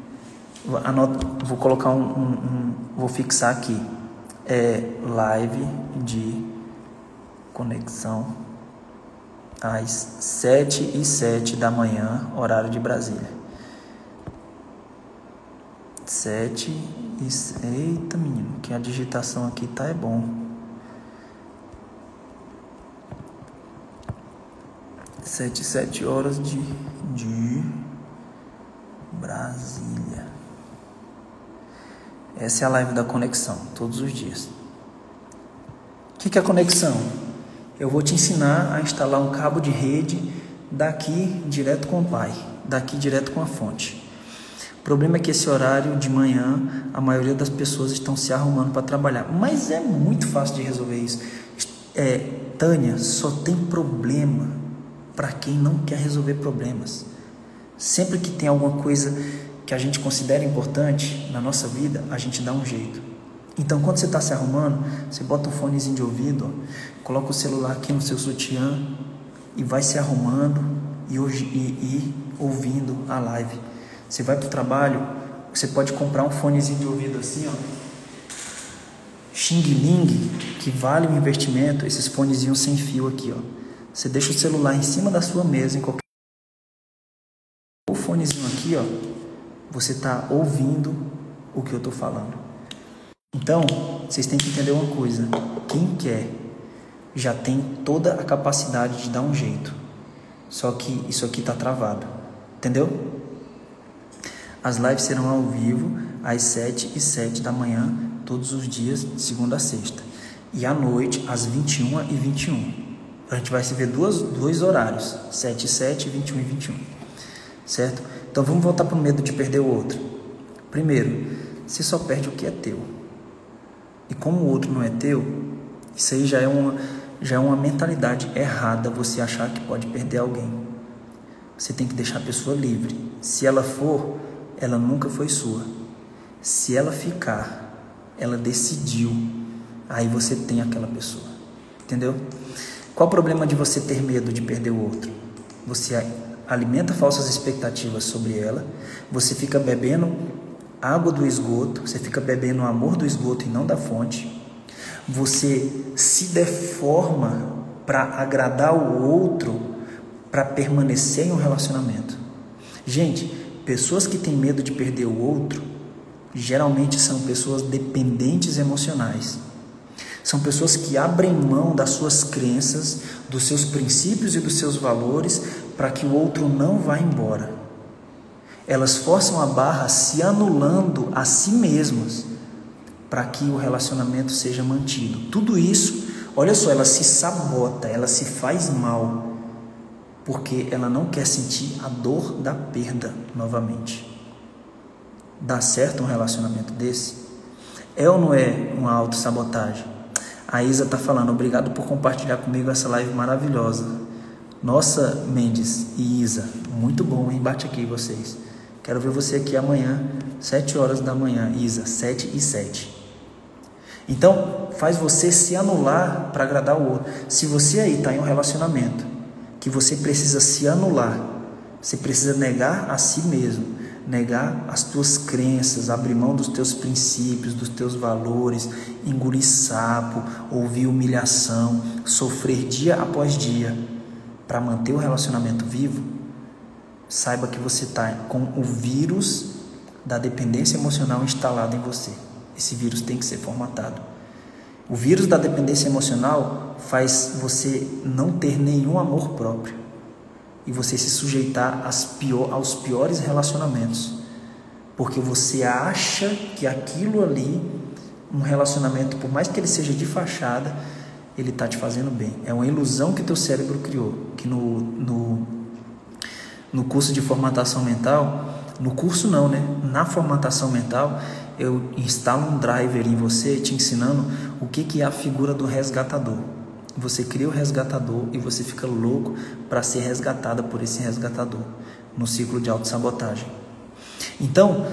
Vou colocar vou fixar aqui. Live de conexão às 7h07 da manhã, horário de Brasília. 7 e... Eita, menino, que a digitação aqui é bom. 7 horas de Brasília. Essa é a live da conexão, todos os dias. O que é a conexão? Eu vou te ensinar a instalar um cabo de rede daqui direto com o pai, daqui direto com a fonte. O problema é que esse horário de manhã, a maioria das pessoas estão se arrumando para trabalhar, mas é muito fácil de resolver isso. Tânia, só tem problema para quem não quer resolver problemas. Sempre que tem alguma coisa que a gente considera importante na nossa vida, a gente dá um jeito. Então, quando você está se arrumando, você bota um fonezinho de ouvido, coloca o celular aqui no seu sutiã e vai se arrumando e ouvindo a live. Você vai para o trabalho, você pode comprar um fonezinho de ouvido assim, Xing Ling, que vale um investimento, esses fonezinhos sem fio aqui, Você deixa o celular em cima da sua mesa, em qualquer... O fonezinho aqui, você está ouvindo o que eu estou falando. Então, vocês têm que entender uma coisa. Quem quer já tem toda a capacidade de dar um jeito. Só que isso aqui está travado. Entendeu? As lives serão ao vivo às 7h07 da manhã, todos os dias, de segunda a sexta. E à noite, às 21h21. A gente vai se ver dois horários, 7 e 7, 21 e 21, certo? Então vamos voltar para o medo de perder o outro. Primeiro, você só perde o que é teu. E como o outro não é teu, isso aí já é uma mentalidade errada, você achar que pode perder alguém. Você tem que deixar a pessoa livre. Se ela for, ela nunca foi sua. Se ela ficar, ela decidiu, aí você tem aquela pessoa. Entendeu? Qual o problema de você ter medo de perder o outro? Você alimenta falsas expectativas sobre ela, você fica bebendo água do esgoto, você fica bebendo o amor do esgoto e não da fonte, você se deforma para agradar o outro, para permanecer em um relacionamento. Gente, pessoas que têm medo de perder o outro, geralmente são pessoas dependentes emocionais. São pessoas que abrem mão das suas crenças, dos seus princípios e dos seus valores para que o outro não vá embora. Elas forçam a barra se anulando a si mesmas para que o relacionamento seja mantido. Tudo isso, olha só, ela se sabota, ela se faz mal, porque ela não quer sentir a dor da perda novamente. Dá certo um relacionamento desse? É ou não é uma autossabotagem? A Isa está falando, obrigado por compartilhar comigo essa live maravilhosa. Nossa, Mendes e Isa, muito bom, hein? Bate aqui vocês. Quero ver você aqui amanhã, 7 horas da manhã, Isa, 7 e 7. Então, faz você se anular para agradar o outro. Se você aí está em um relacionamento que você precisa se anular, você precisa negar a si mesmo, negar as tuas crenças, abrir mão dos teus princípios, dos teus valores, engolir sapo, ouvir humilhação, sofrer dia após dia para manter o relacionamento vivo, saiba que você está com o vírus da dependência emocional instalado em você. Esse vírus tem que ser formatado. O vírus da dependência emocional faz você não ter nenhum amor próprio e você se sujeitar aos piores relacionamentos, porque você acha que aquilo ali, um relacionamento, por mais que ele seja de fachada, ele está te fazendo bem. É uma ilusão que teu cérebro criou, que no curso de formatação mental, no curso não, né? Na formatação mental, eu instalo um driver em você te ensinando o que é a figura do resgatador. Você cria o resgatador e você fica louco para ser resgatada por esse resgatador no ciclo de autossabotagem. Então,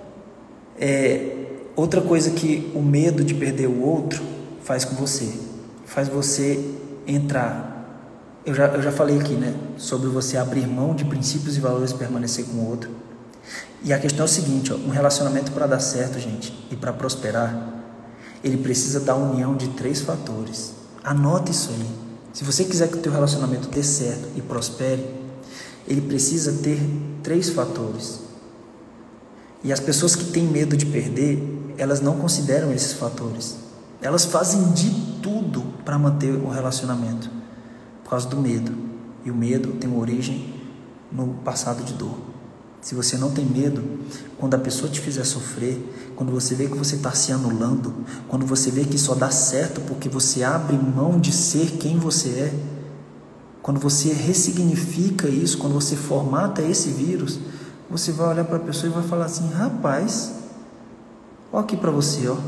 outra coisa que o medo de perder o outro faz com você, faz você entrar. Eu já falei aqui, né, sobre você abrir mão de princípios e valores e permanecer com o outro. E a questão é o seguinte, ó, um relacionamento para dar certo, gente, e para prosperar, ele precisa da união de 3 fatores. Anota isso aí. Se você quiser que o teu relacionamento dê certo e prospere, ele precisa ter 3 fatores. E as pessoas que têm medo de perder, elas não consideram esses fatores. Elas fazem de tudo para manter o relacionamento, por causa do medo. E o medo tem uma origem no passado de dor. Se você não tem medo, quando a pessoa te fizer sofrer, quando você vê que você está se anulando, quando você vê que só dá certo porque você abre mão de ser quem você é, quando você ressignifica isso, quando você formata esse vírus, você vai olhar para a pessoa e vai falar assim, rapaz, olha aqui para você, ó.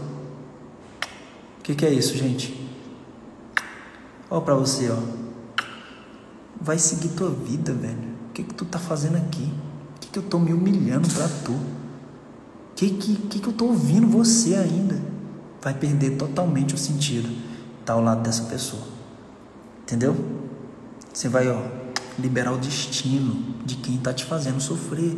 O que é isso, gente? Olha para você, ó. Vai seguir tua vida, velho. O que tu tá fazendo aqui? Que eu tô me humilhando pra tu? Que eu tô ouvindo você ainda? Vai perder totalmente o sentido estar ao lado dessa pessoa. Entendeu? Você vai, liberar o destino de quem tá te fazendo sofrer.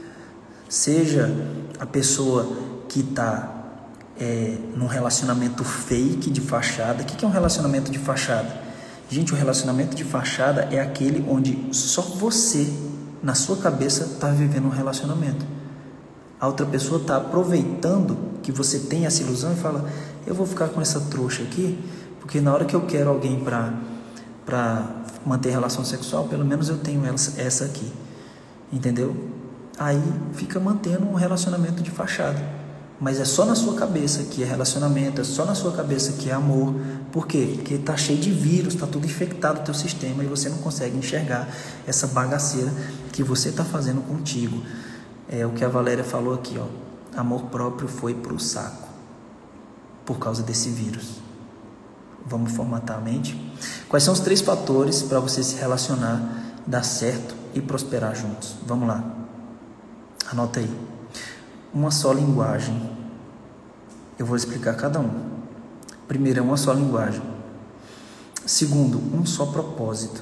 Seja a pessoa que tá num relacionamento fake de fachada. O que é um relacionamento de fachada? Gente, o relacionamento de fachada é aquele onde só você, na sua cabeça, está vivendo um relacionamento. A outra pessoa está aproveitando que você tem essa ilusão e fala, eu vou ficar com essa trouxa aqui, porque na hora que eu quero alguém para manter relação sexual, pelo menos eu tenho essa aqui. Entendeu? Aí fica mantendo um relacionamento de fachada. Mas é só na sua cabeça que é relacionamento, é só na sua cabeça que é amor. Por quê? Porque está cheio de vírus, está tudo infectado o teu sistema e você não consegue enxergar essa bagaceira que você está fazendo contigo. É o que a Valéria falou aqui, ó. Amor próprio foi para o saco por causa desse vírus. Vamos formatar a mente? Quais são os 3 fatores para você se relacionar, dar certo e prosperar juntos? Vamos lá. Anota aí. Uma só linguagem. Eu vou explicar cada um. Primeiro, é uma só linguagem. Segundo, um só propósito.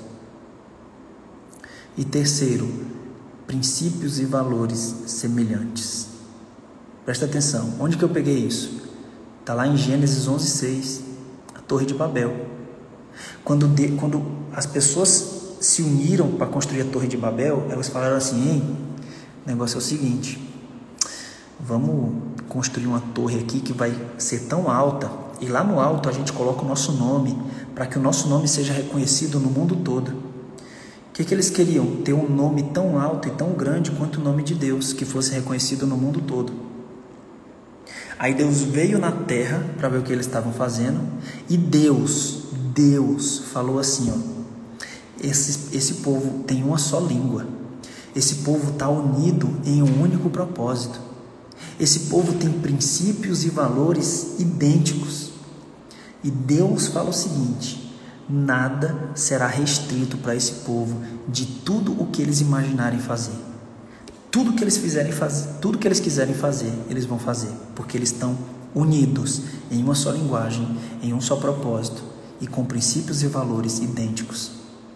E terceiro, princípios e valores semelhantes. Presta atenção. Onde que eu peguei isso? Está lá em Gênesis 11:6, a Torre de Babel. Quando as pessoas se uniram para construir a Torre de Babel, elas falaram assim: ei, o negócio é o seguinte, vamos construir uma torre aqui que vai ser tão alta, e lá no alto a gente coloca o nosso nome, para que o nosso nome seja reconhecido no mundo todo. O que eles queriam? Ter um nome tão alto e tão grande quanto o nome de Deus, que fosse reconhecido no mundo todo. Aí Deus veio na terra para ver o que eles estavam fazendo, e Deus falou assim, ó, esse povo tem uma só língua, esse povo está unido em um único propósito, esse povo tem princípios e valores idênticos. E Deus fala o seguinte: nada será restrito para esse povo de tudo o que eles imaginarem fazer. Tudo que eles quiserem fazer, eles vão fazer, porque eles estão unidos em uma só linguagem, em um só propósito e com princípios e valores idênticos.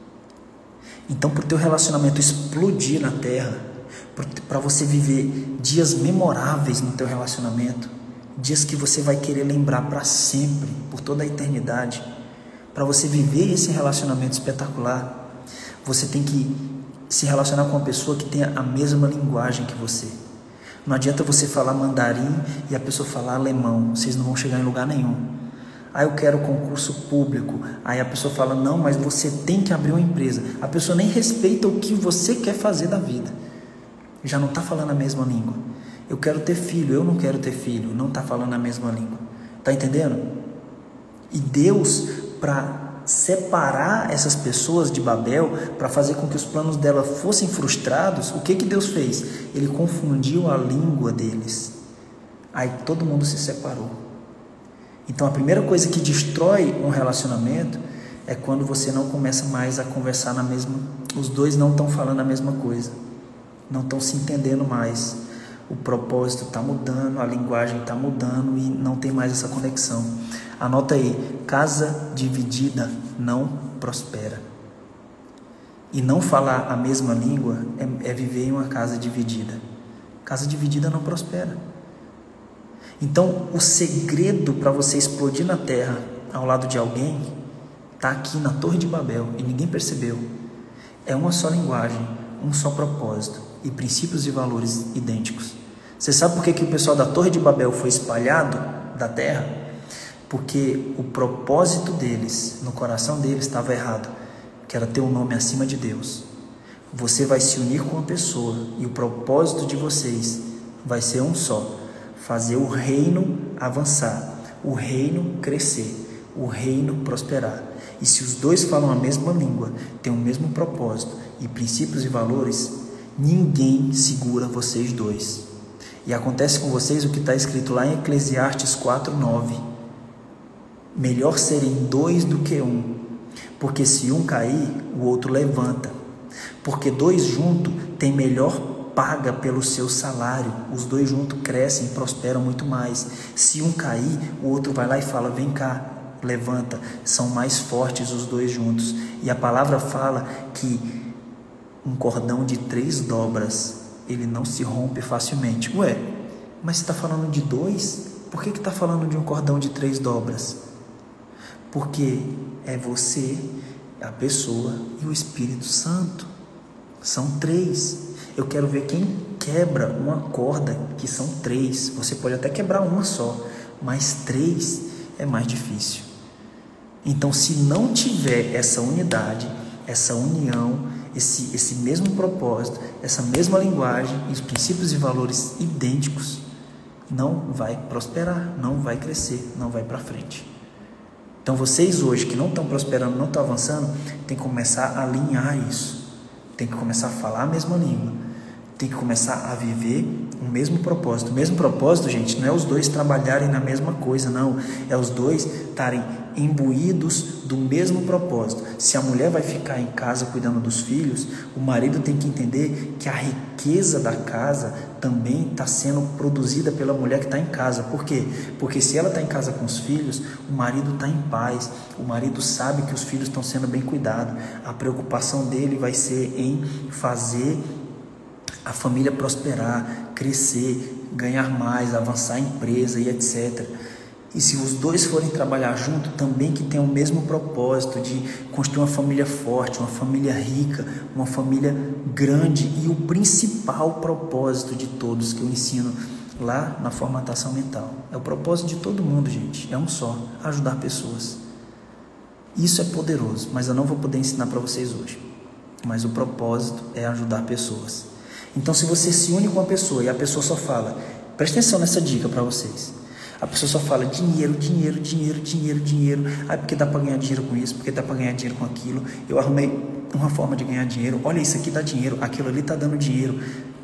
Então, para o teu relacionamento explodir na terra, para você viver dias memoráveis no teu relacionamento, dias que você vai querer lembrar para sempre, por toda a eternidade, para você viver esse relacionamento espetacular, você tem que se relacionar com uma pessoa que tenha a mesma linguagem que você. Não adianta você falar mandarim e a pessoa falar alemão, vocês não vão chegar em lugar nenhum. Ah, eu quero concurso público. Aí a pessoa fala, não, mas você tem que abrir uma empresa. A pessoa nem respeita o que você quer fazer da vida. Já não está falando a mesma língua. Eu quero ter filho, eu não quero ter filho. Não está falando a mesma língua. Está entendendo? E Deus, para separar essas pessoas de Babel, para fazer com que os planos dela fossem frustrados, o que Deus fez? Ele confundiu a língua deles. Aí todo mundo se separou. Então a primeira coisa que destrói um relacionamento é quando você não começa mais a conversar na mesma... Os dois não estão falando a mesma coisa, não estão se entendendo mais. O propósito está mudando, a linguagem está mudando e não tem mais essa conexão. Anota aí, casa dividida não prospera. E não falar a mesma língua é viver em uma casa dividida. Casa dividida não prospera. Então, o segredo para você explodir na terra ao lado de alguém está aqui na Torre de Babel e ninguém percebeu. É uma só linguagem, um só propósito e princípios e valores idênticos. Você sabe por que o pessoal da Torre de Babel foi espalhado da terra? Porque o propósito deles, no coração deles, estava errado, que era ter um nome acima de Deus. Você vai se unir com uma pessoa e o propósito de vocês vai ser um só: fazer o reino avançar, o reino crescer, o reino prosperar. E se os dois falam a mesma língua, têm o mesmo propósito e princípios e valores, ninguém segura vocês dois. E acontece com vocês o que está escrito lá em Eclesiastes 4:9. Melhor serem dois do que um, porque se um cair, o outro levanta. Porque dois juntos têm melhor paga pelo seu salário. Os dois juntos crescem e prosperam muito mais. Se um cair, o outro vai lá e fala, vem cá, levanta. São mais fortes os dois juntos. E a palavra fala que um cordão de 3 dobras, ele não se rompe facilmente. Ué, mas você está falando de 2? Por que está falando de um cordão de 3 dobras? Porque é você, a pessoa e o Espírito Santo. São 3. Eu quero ver quem quebra uma corda que são 3. Você pode até quebrar uma só, mas 3 é mais difícil. Então, se não tiver essa unidade, essa união, esse mesmo propósito, essa mesma linguagem, os princípios e valores idênticos, não vai prosperar, não vai crescer, não vai para frente. Então vocês hoje que não estão prosperando, não estão avançando, tem que começar a alinhar isso. Tem que começar a falar a mesma língua. Tem que começar a viver o mesmo propósito. O mesmo propósito, gente, não é os dois trabalharem na mesma coisa, não. É os dois estarem imbuídos do mesmo propósito. Se a mulher vai ficar em casa cuidando dos filhos, o marido tem que entender que a riqueza da casa também está sendo produzida pela mulher que está em casa. Por quê? Porque se ela está em casa com os filhos, o marido está em paz, o marido sabe que os filhos estão sendo bem cuidados. A preocupação dele vai ser em fazer a família prosperar, crescer, ganhar mais, avançar a empresa e etc. E se os dois forem trabalhar junto, também que tenham o mesmo propósito de construir uma família forte, uma família rica, uma família grande. E o principal propósito de todos que eu ensino lá na formatação mental, é o propósito de todo mundo, gente, é um só: ajudar pessoas. Isso é poderoso, mas eu não vou poder ensinar para vocês hoje. Mas o propósito é ajudar pessoas. Então, se você se une com a pessoa e a pessoa só fala, presta atenção nessa dica para vocês, a pessoa só fala dinheiro, dinheiro, dinheiro, dinheiro, dinheiro, porque dá para ganhar dinheiro com isso, porque dá para ganhar dinheiro com aquilo, eu arrumei uma forma de ganhar dinheiro, olha, isso aqui dá dinheiro, aquilo ali está dando dinheiro.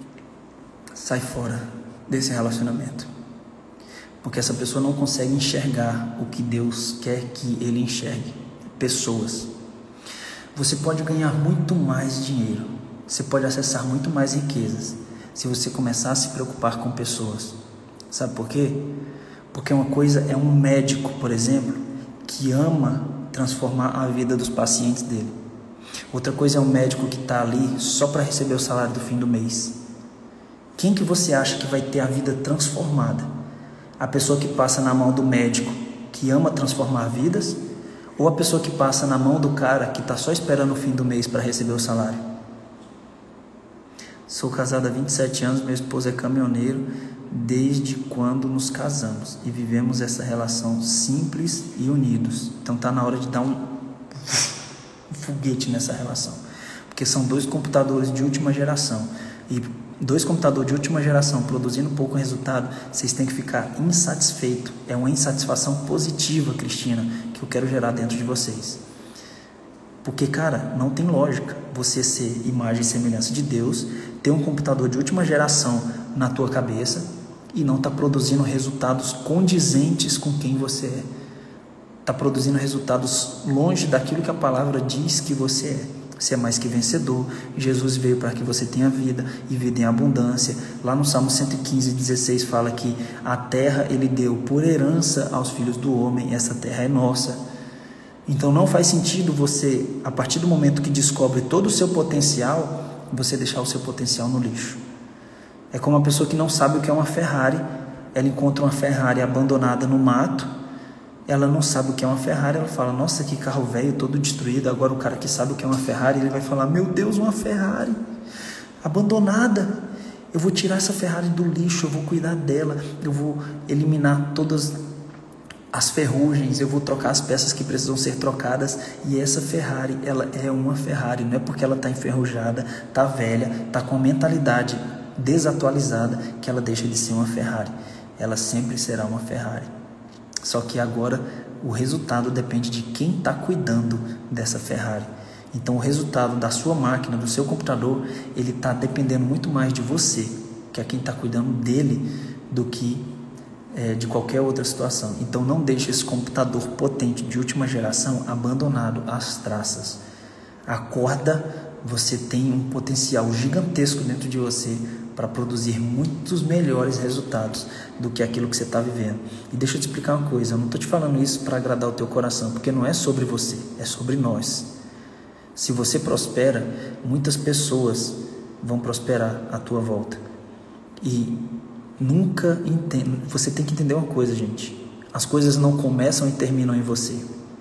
Sai fora desse relacionamento, porque essa pessoa não consegue enxergar o que Deus quer que ele enxergue. Pessoas. Você pode ganhar muito mais dinheiro, você pode acessar muito mais riquezas se você começar a se preocupar com pessoas. Sabe por quê? Porque uma coisa é um médico, por exemplo, que ama transformar a vida dos pacientes dele. Outra coisa é um médico que está ali só para receber o salário do fim do mês. Quem que você acha que vai ter a vida transformada? A pessoa que passa na mão do médico que ama transformar vidas, ou a pessoa que passa na mão do cara que está só esperando o fim do mês para receber o salário? Sou casado há 27 anos, meu esposo é caminhoneiro desde quando nos casamos e vivemos essa relação simples e unidos. Então está na hora de dar um foguete nessa relação, porque são dois computadores de última geração, e dois computadores de última geração produzindo pouco resultado, vocês têm que ficar insatisfeitos. É uma insatisfação positiva, Cristina, que eu quero gerar dentro de vocês. Porque, cara, não tem lógica você ser imagem e semelhança de Deus, ter um computador de última geração na tua cabeça e não tá produzindo resultados condizentes com quem você é. Tá produzindo resultados longe daquilo que a palavra diz que você é. Você é mais que vencedor. Jesus veio para que você tenha vida e vida em abundância. Lá no Salmo 115:16 fala que a terra ele deu por herança aos filhos do homem, essa terra é nossa. Então não faz sentido você, a partir do momento que descobre todo o seu potencial, você deixar o seu potencial no lixo. É como uma pessoa que não sabe o que é uma Ferrari, ela encontra uma Ferrari abandonada no mato, ela não sabe o que é uma Ferrari, ela fala, nossa, que carro velho, todo destruído. Agora o cara que sabe o que é uma Ferrari, ele vai falar, meu Deus, uma Ferrari abandonada, eu vou tirar essa Ferrari do lixo, eu vou cuidar dela, eu vou eliminar todas as ferrugens, eu vou trocar as peças que precisam ser trocadas. E essa Ferrari, ela é uma Ferrari, não é porque ela está enferrujada, está velha, está com a mentalidade desatualizada que ela deixa de ser uma Ferrari. Ela sempre será uma Ferrari. Só que agora o resultado depende de quem está cuidando dessa Ferrari. Então o resultado da sua máquina, do seu computador, ele está dependendo muito mais de você, que é quem está cuidando dele, do que de qualquer outra situação. Então não deixe esse computador potente de última geração abandonado às traças. Acorda, você tem um potencial gigantesco dentro de você para produzir muitos melhores resultados do que aquilo que você está vivendo. E deixa eu te explicar uma coisa, eu não estou te falando isso para agradar o teu coração, porque não é sobre você, é sobre nós. Se você prospera, muitas pessoas vão prosperar à tua volta. E nunca entenda, você tem que entender uma coisa, gente, as coisas não começam e terminam em você.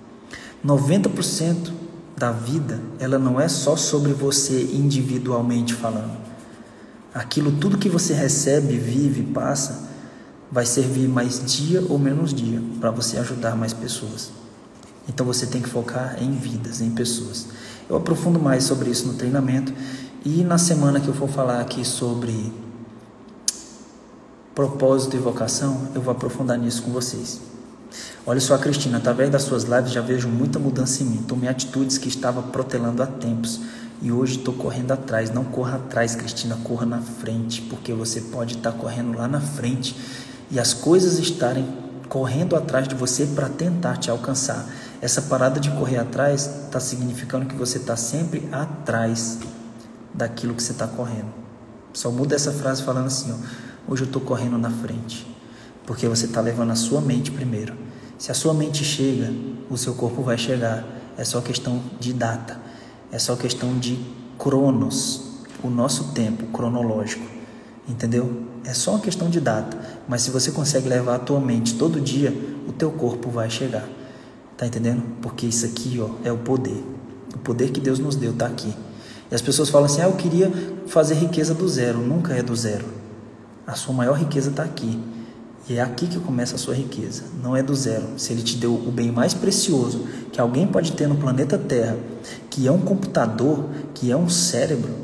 90% da vida, ela não é só sobre você individualmente falando. Aquilo tudo que você recebe, vive, passa, vai servir mais dia ou menos dia para você ajudar mais pessoas. Então você tem que focar em vidas, em pessoas. Eu aprofundo mais sobre isso no treinamento, e na semana que eu for falar aqui sobre propósito e vocação, eu vou aprofundar nisso com vocês. Olha só, Cristina, através das suas lives já vejo muita mudança em mim. Tomei atitudes que estava protelando há tempos e hoje estou correndo atrás. Não corra atrás, Cristina, corra na frente, porque você pode estar correndo lá na frente e as coisas estarem correndo atrás de você para tentar te alcançar. Essa parada de correr atrás está significando que você está sempre atrás daquilo que você está correndo. Só muda essa frase falando assim, ó, hoje eu estou correndo na frente, porque você está levando a sua mente primeiro. Se a sua mente chega, o seu corpo vai chegar. É só questão de data, é só questão de cronos, o nosso tempo cronológico, entendeu? É só uma questão de data, mas se você consegue levar a tua mente todo dia, o teu corpo vai chegar, tá entendendo? Porque isso aqui, ó, é o poder que Deus nos deu, tá aqui. E as pessoas falam assim, eu queria fazer riqueza do zero. Nunca é do zero, a sua maior riqueza está aqui. E é aqui que começa a sua riqueza, não é do zero. Se Ele te deu o bem mais precioso que alguém pode ter no planeta Terra, que é um computador, que é um cérebro,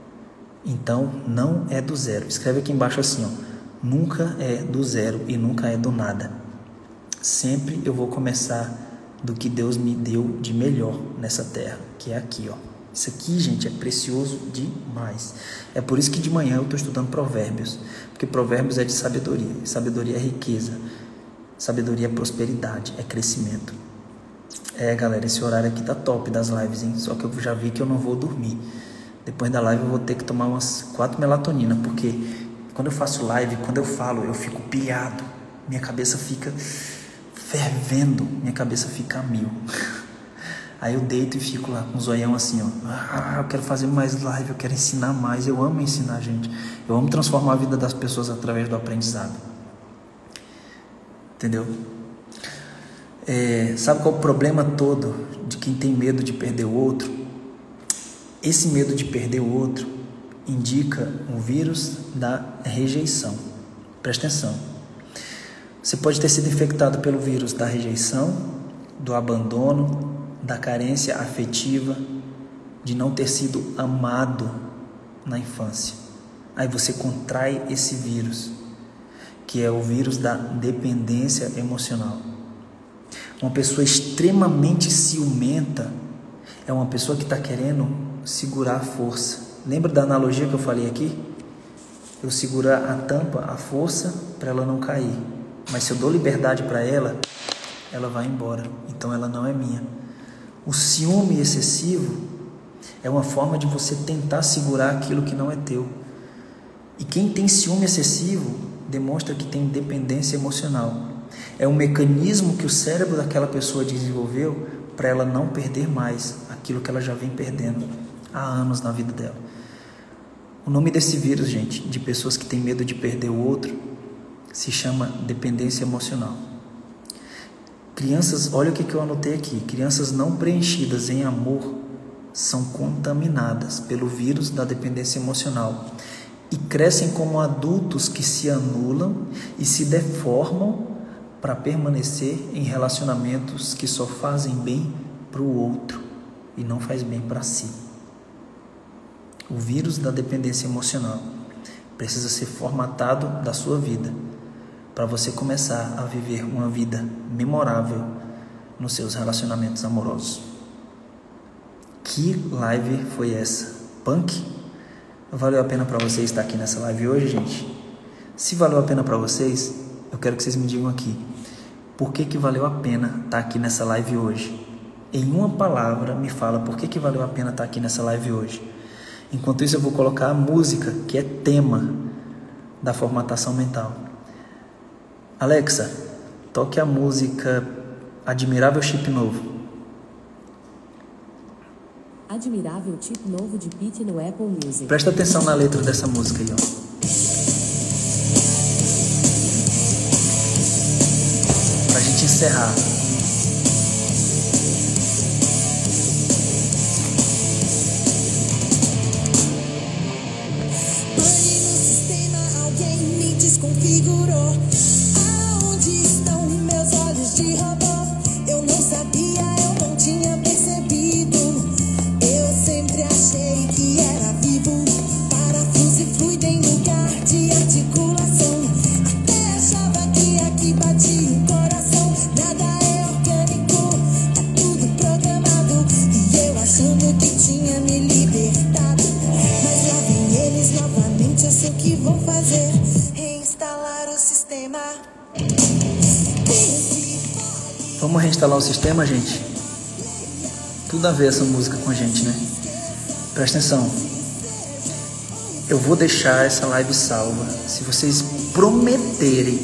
então não é do zero. Escreve aqui embaixo assim, ó, nunca é do zero e nunca é do nada. Sempre eu vou começar do que Deus me deu de melhor nessa terra, que é aqui, ó. Isso aqui, gente, é precioso demais. É por isso que de manhã eu estou estudando Provérbios, porque Provérbios é de sabedoria. Sabedoria é riqueza, sabedoria é prosperidade, é crescimento. Galera, esse horário aqui tá top das lives, hein? Só que eu já vi que eu não vou dormir. Depois da live eu vou ter que tomar umas 4 melatonina, porque quando eu faço live, quando eu falo, eu fico pilhado. Minha cabeça fica fervendo, minha cabeça fica a mil. Aí eu deito e fico lá com o zoião assim, ó. Eu quero fazer mais live, eu quero ensinar mais. Eu amo ensinar, gente. Eu amo transformar a vida das pessoas através do aprendizado. Entendeu? Sabe qual é o problema todo de quem tem medo de perder o outro? Esse medo de perder o outro indica um vírus da rejeição. Presta atenção. Você pode ter sido infectado pelo vírus da rejeição, do abandono, da carência afetiva, de não ter sido amado na infância. Aí você contrai esse vírus, que é o vírus da dependência emocional. Uma pessoa extremamente ciumenta é uma pessoa que está querendo segurar a força. Lembra da analogia que eu falei aqui? Eu segurar a tampa, a força, para ela não cair. Mas se eu dou liberdade para ela, ela vai embora. Então ela não é minha. O ciúme excessivo é uma forma de você tentar segurar aquilo que não é teu. E quem tem ciúme excessivo demonstra que tem dependência emocional. É um mecanismo que o cérebro daquela pessoa desenvolveu para ela não perder mais aquilo que ela já vem perdendo há anos na vida dela. O nome desse vírus, gente, de pessoas que têm medo de perder o outro, se chama dependência emocional. Crianças, olha o que eu anotei aqui. Crianças não preenchidas em amor são contaminadas pelo vírus da dependência emocional e crescem como adultos que se anulam e se deformam para permanecer em relacionamentos que só fazem bem para o outro e não faz bem para si. O vírus da dependência emocional precisa ser formatado da sua vida para você começar a viver uma vida memorável nos seus relacionamentos amorosos. Que live foi essa? Punk? Valeu a pena para vocês estar aqui nessa live hoje, gente? Se valeu a pena para vocês, eu quero que vocês me digam aqui, por que valeu a pena estar aqui nessa live hoje? Em uma palavra, me fala por que valeu a pena estar aqui nessa live hoje. Enquanto isso, eu vou colocar a música, que é tema da formatação mental. Alexa, toque a música Admirável Chip Novo. Admirável Chip Novo de Pitty no Apple Music. Presta atenção na letra dessa música aí, ó. Pra gente encerrar. Desconfigurou. Aonde estão meus olhos de robô? Eu não sabia, eu não tinha percebido. Eu sempre achei que era vivo. Parafuso e fluido em lugar de articulação. sistema. Vamos reinstalar o sistema, gente? Tudo a ver essa música com a gente, né? Presta atenção. Eu vou deixar essa live salva se vocês prometerem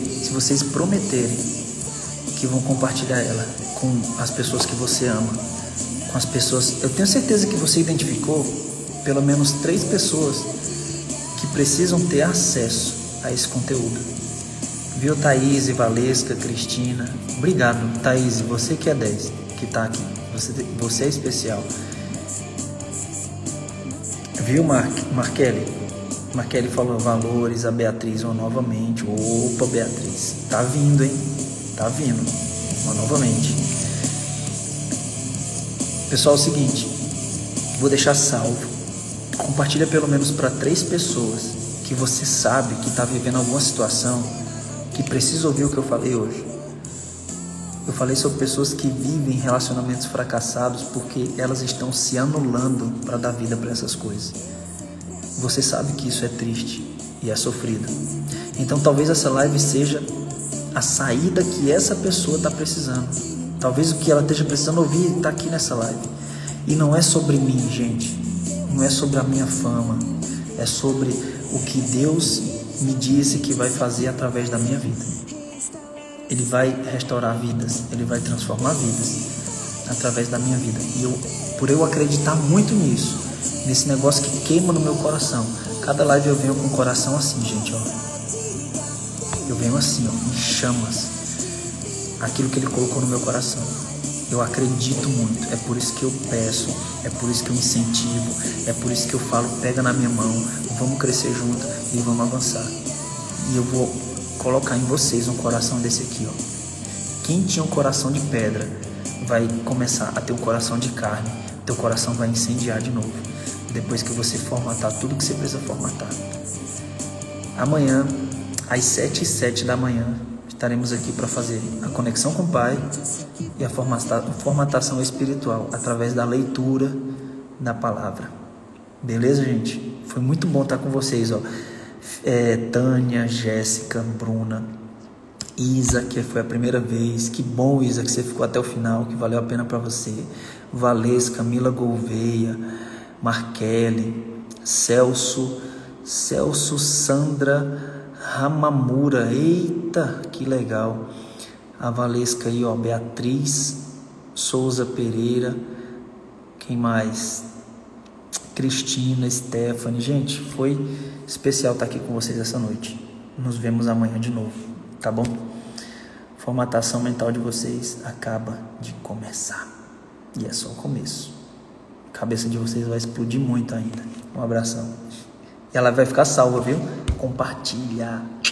que vão compartilhar ela com as pessoas que você ama, com as pessoas. Eu tenho certeza que você identificou pelo menos 3 pessoas que precisam ter acesso a esse conteúdo. Viu, Thaís, Valesca, Cristina? Obrigado, Thaís, você que é 10, que tá aqui. Você é especial. Viu, Markelly? Markelly falou valores, a Beatriz, novamente. Opa, Beatriz, tá vindo, hein? Tá vindo, novamente. Pessoal, é o seguinte, vou deixar salvo. Compartilha pelo menos para 3 pessoas que você sabe que tá vivendo alguma situação que precisa ouvir o que eu falei hoje. Eu falei sobre pessoas que vivem relacionamentos fracassados porque elas estão se anulando para dar vida para essas coisas. Você sabe que isso é triste e é sofrido. Então talvez essa live seja a saída que essa pessoa está precisando. Talvez o que ela esteja precisando ouvir está aqui nessa live. E não é sobre mim, gente. Não é sobre a minha fama. É sobre o que Deus me disse que vai fazer através da minha vida. Ele vai restaurar vidas. Ele vai transformar vidas através da minha vida. E por eu acreditar muito nisso, nesse negócio que queima no meu coração, cada live eu venho com o coração assim, gente, ó. Eu venho assim, ó, em chamas. Aquilo que Ele colocou no meu coração. Eu acredito muito. É por isso que eu peço. É por isso que eu incentivo. É por isso que eu falo, pega na minha mão. Vamos crescer junto e vamos avançar. E eu vou colocar em vocês um coração desse aqui, ó. Quem tinha um coração de pedra vai começar a ter um coração de carne. Teu coração vai incendiar de novo. Depois que você formatar tudo que você precisa formatar. Amanhã, às 7h07 da manhã, estaremos aqui para fazer a conexão com o Pai e a formatação espiritual através da leitura da palavra. Beleza, gente? Foi muito bom estar com vocês, ó. Tânia, Jéssica, Bruna, Isa, que foi a primeira vez. Que bom, Isa, que você ficou até o final, que valeu a pena para você. Valesca, Camila Gouveia, Markelly, Celso, Sandra Ramamura, eita, que legal. A Valesca aí, ó, Beatriz Souza Pereira, quem mais? Cristina, Stephanie. Gente, foi especial estar aqui com vocês essa noite. Nos vemos amanhã de novo, tá bom? Formatação mental de vocês acaba de começar. E é só o começo. A cabeça de vocês vai explodir muito ainda. Um abração. E ela vai ficar salva, viu? Compartilha.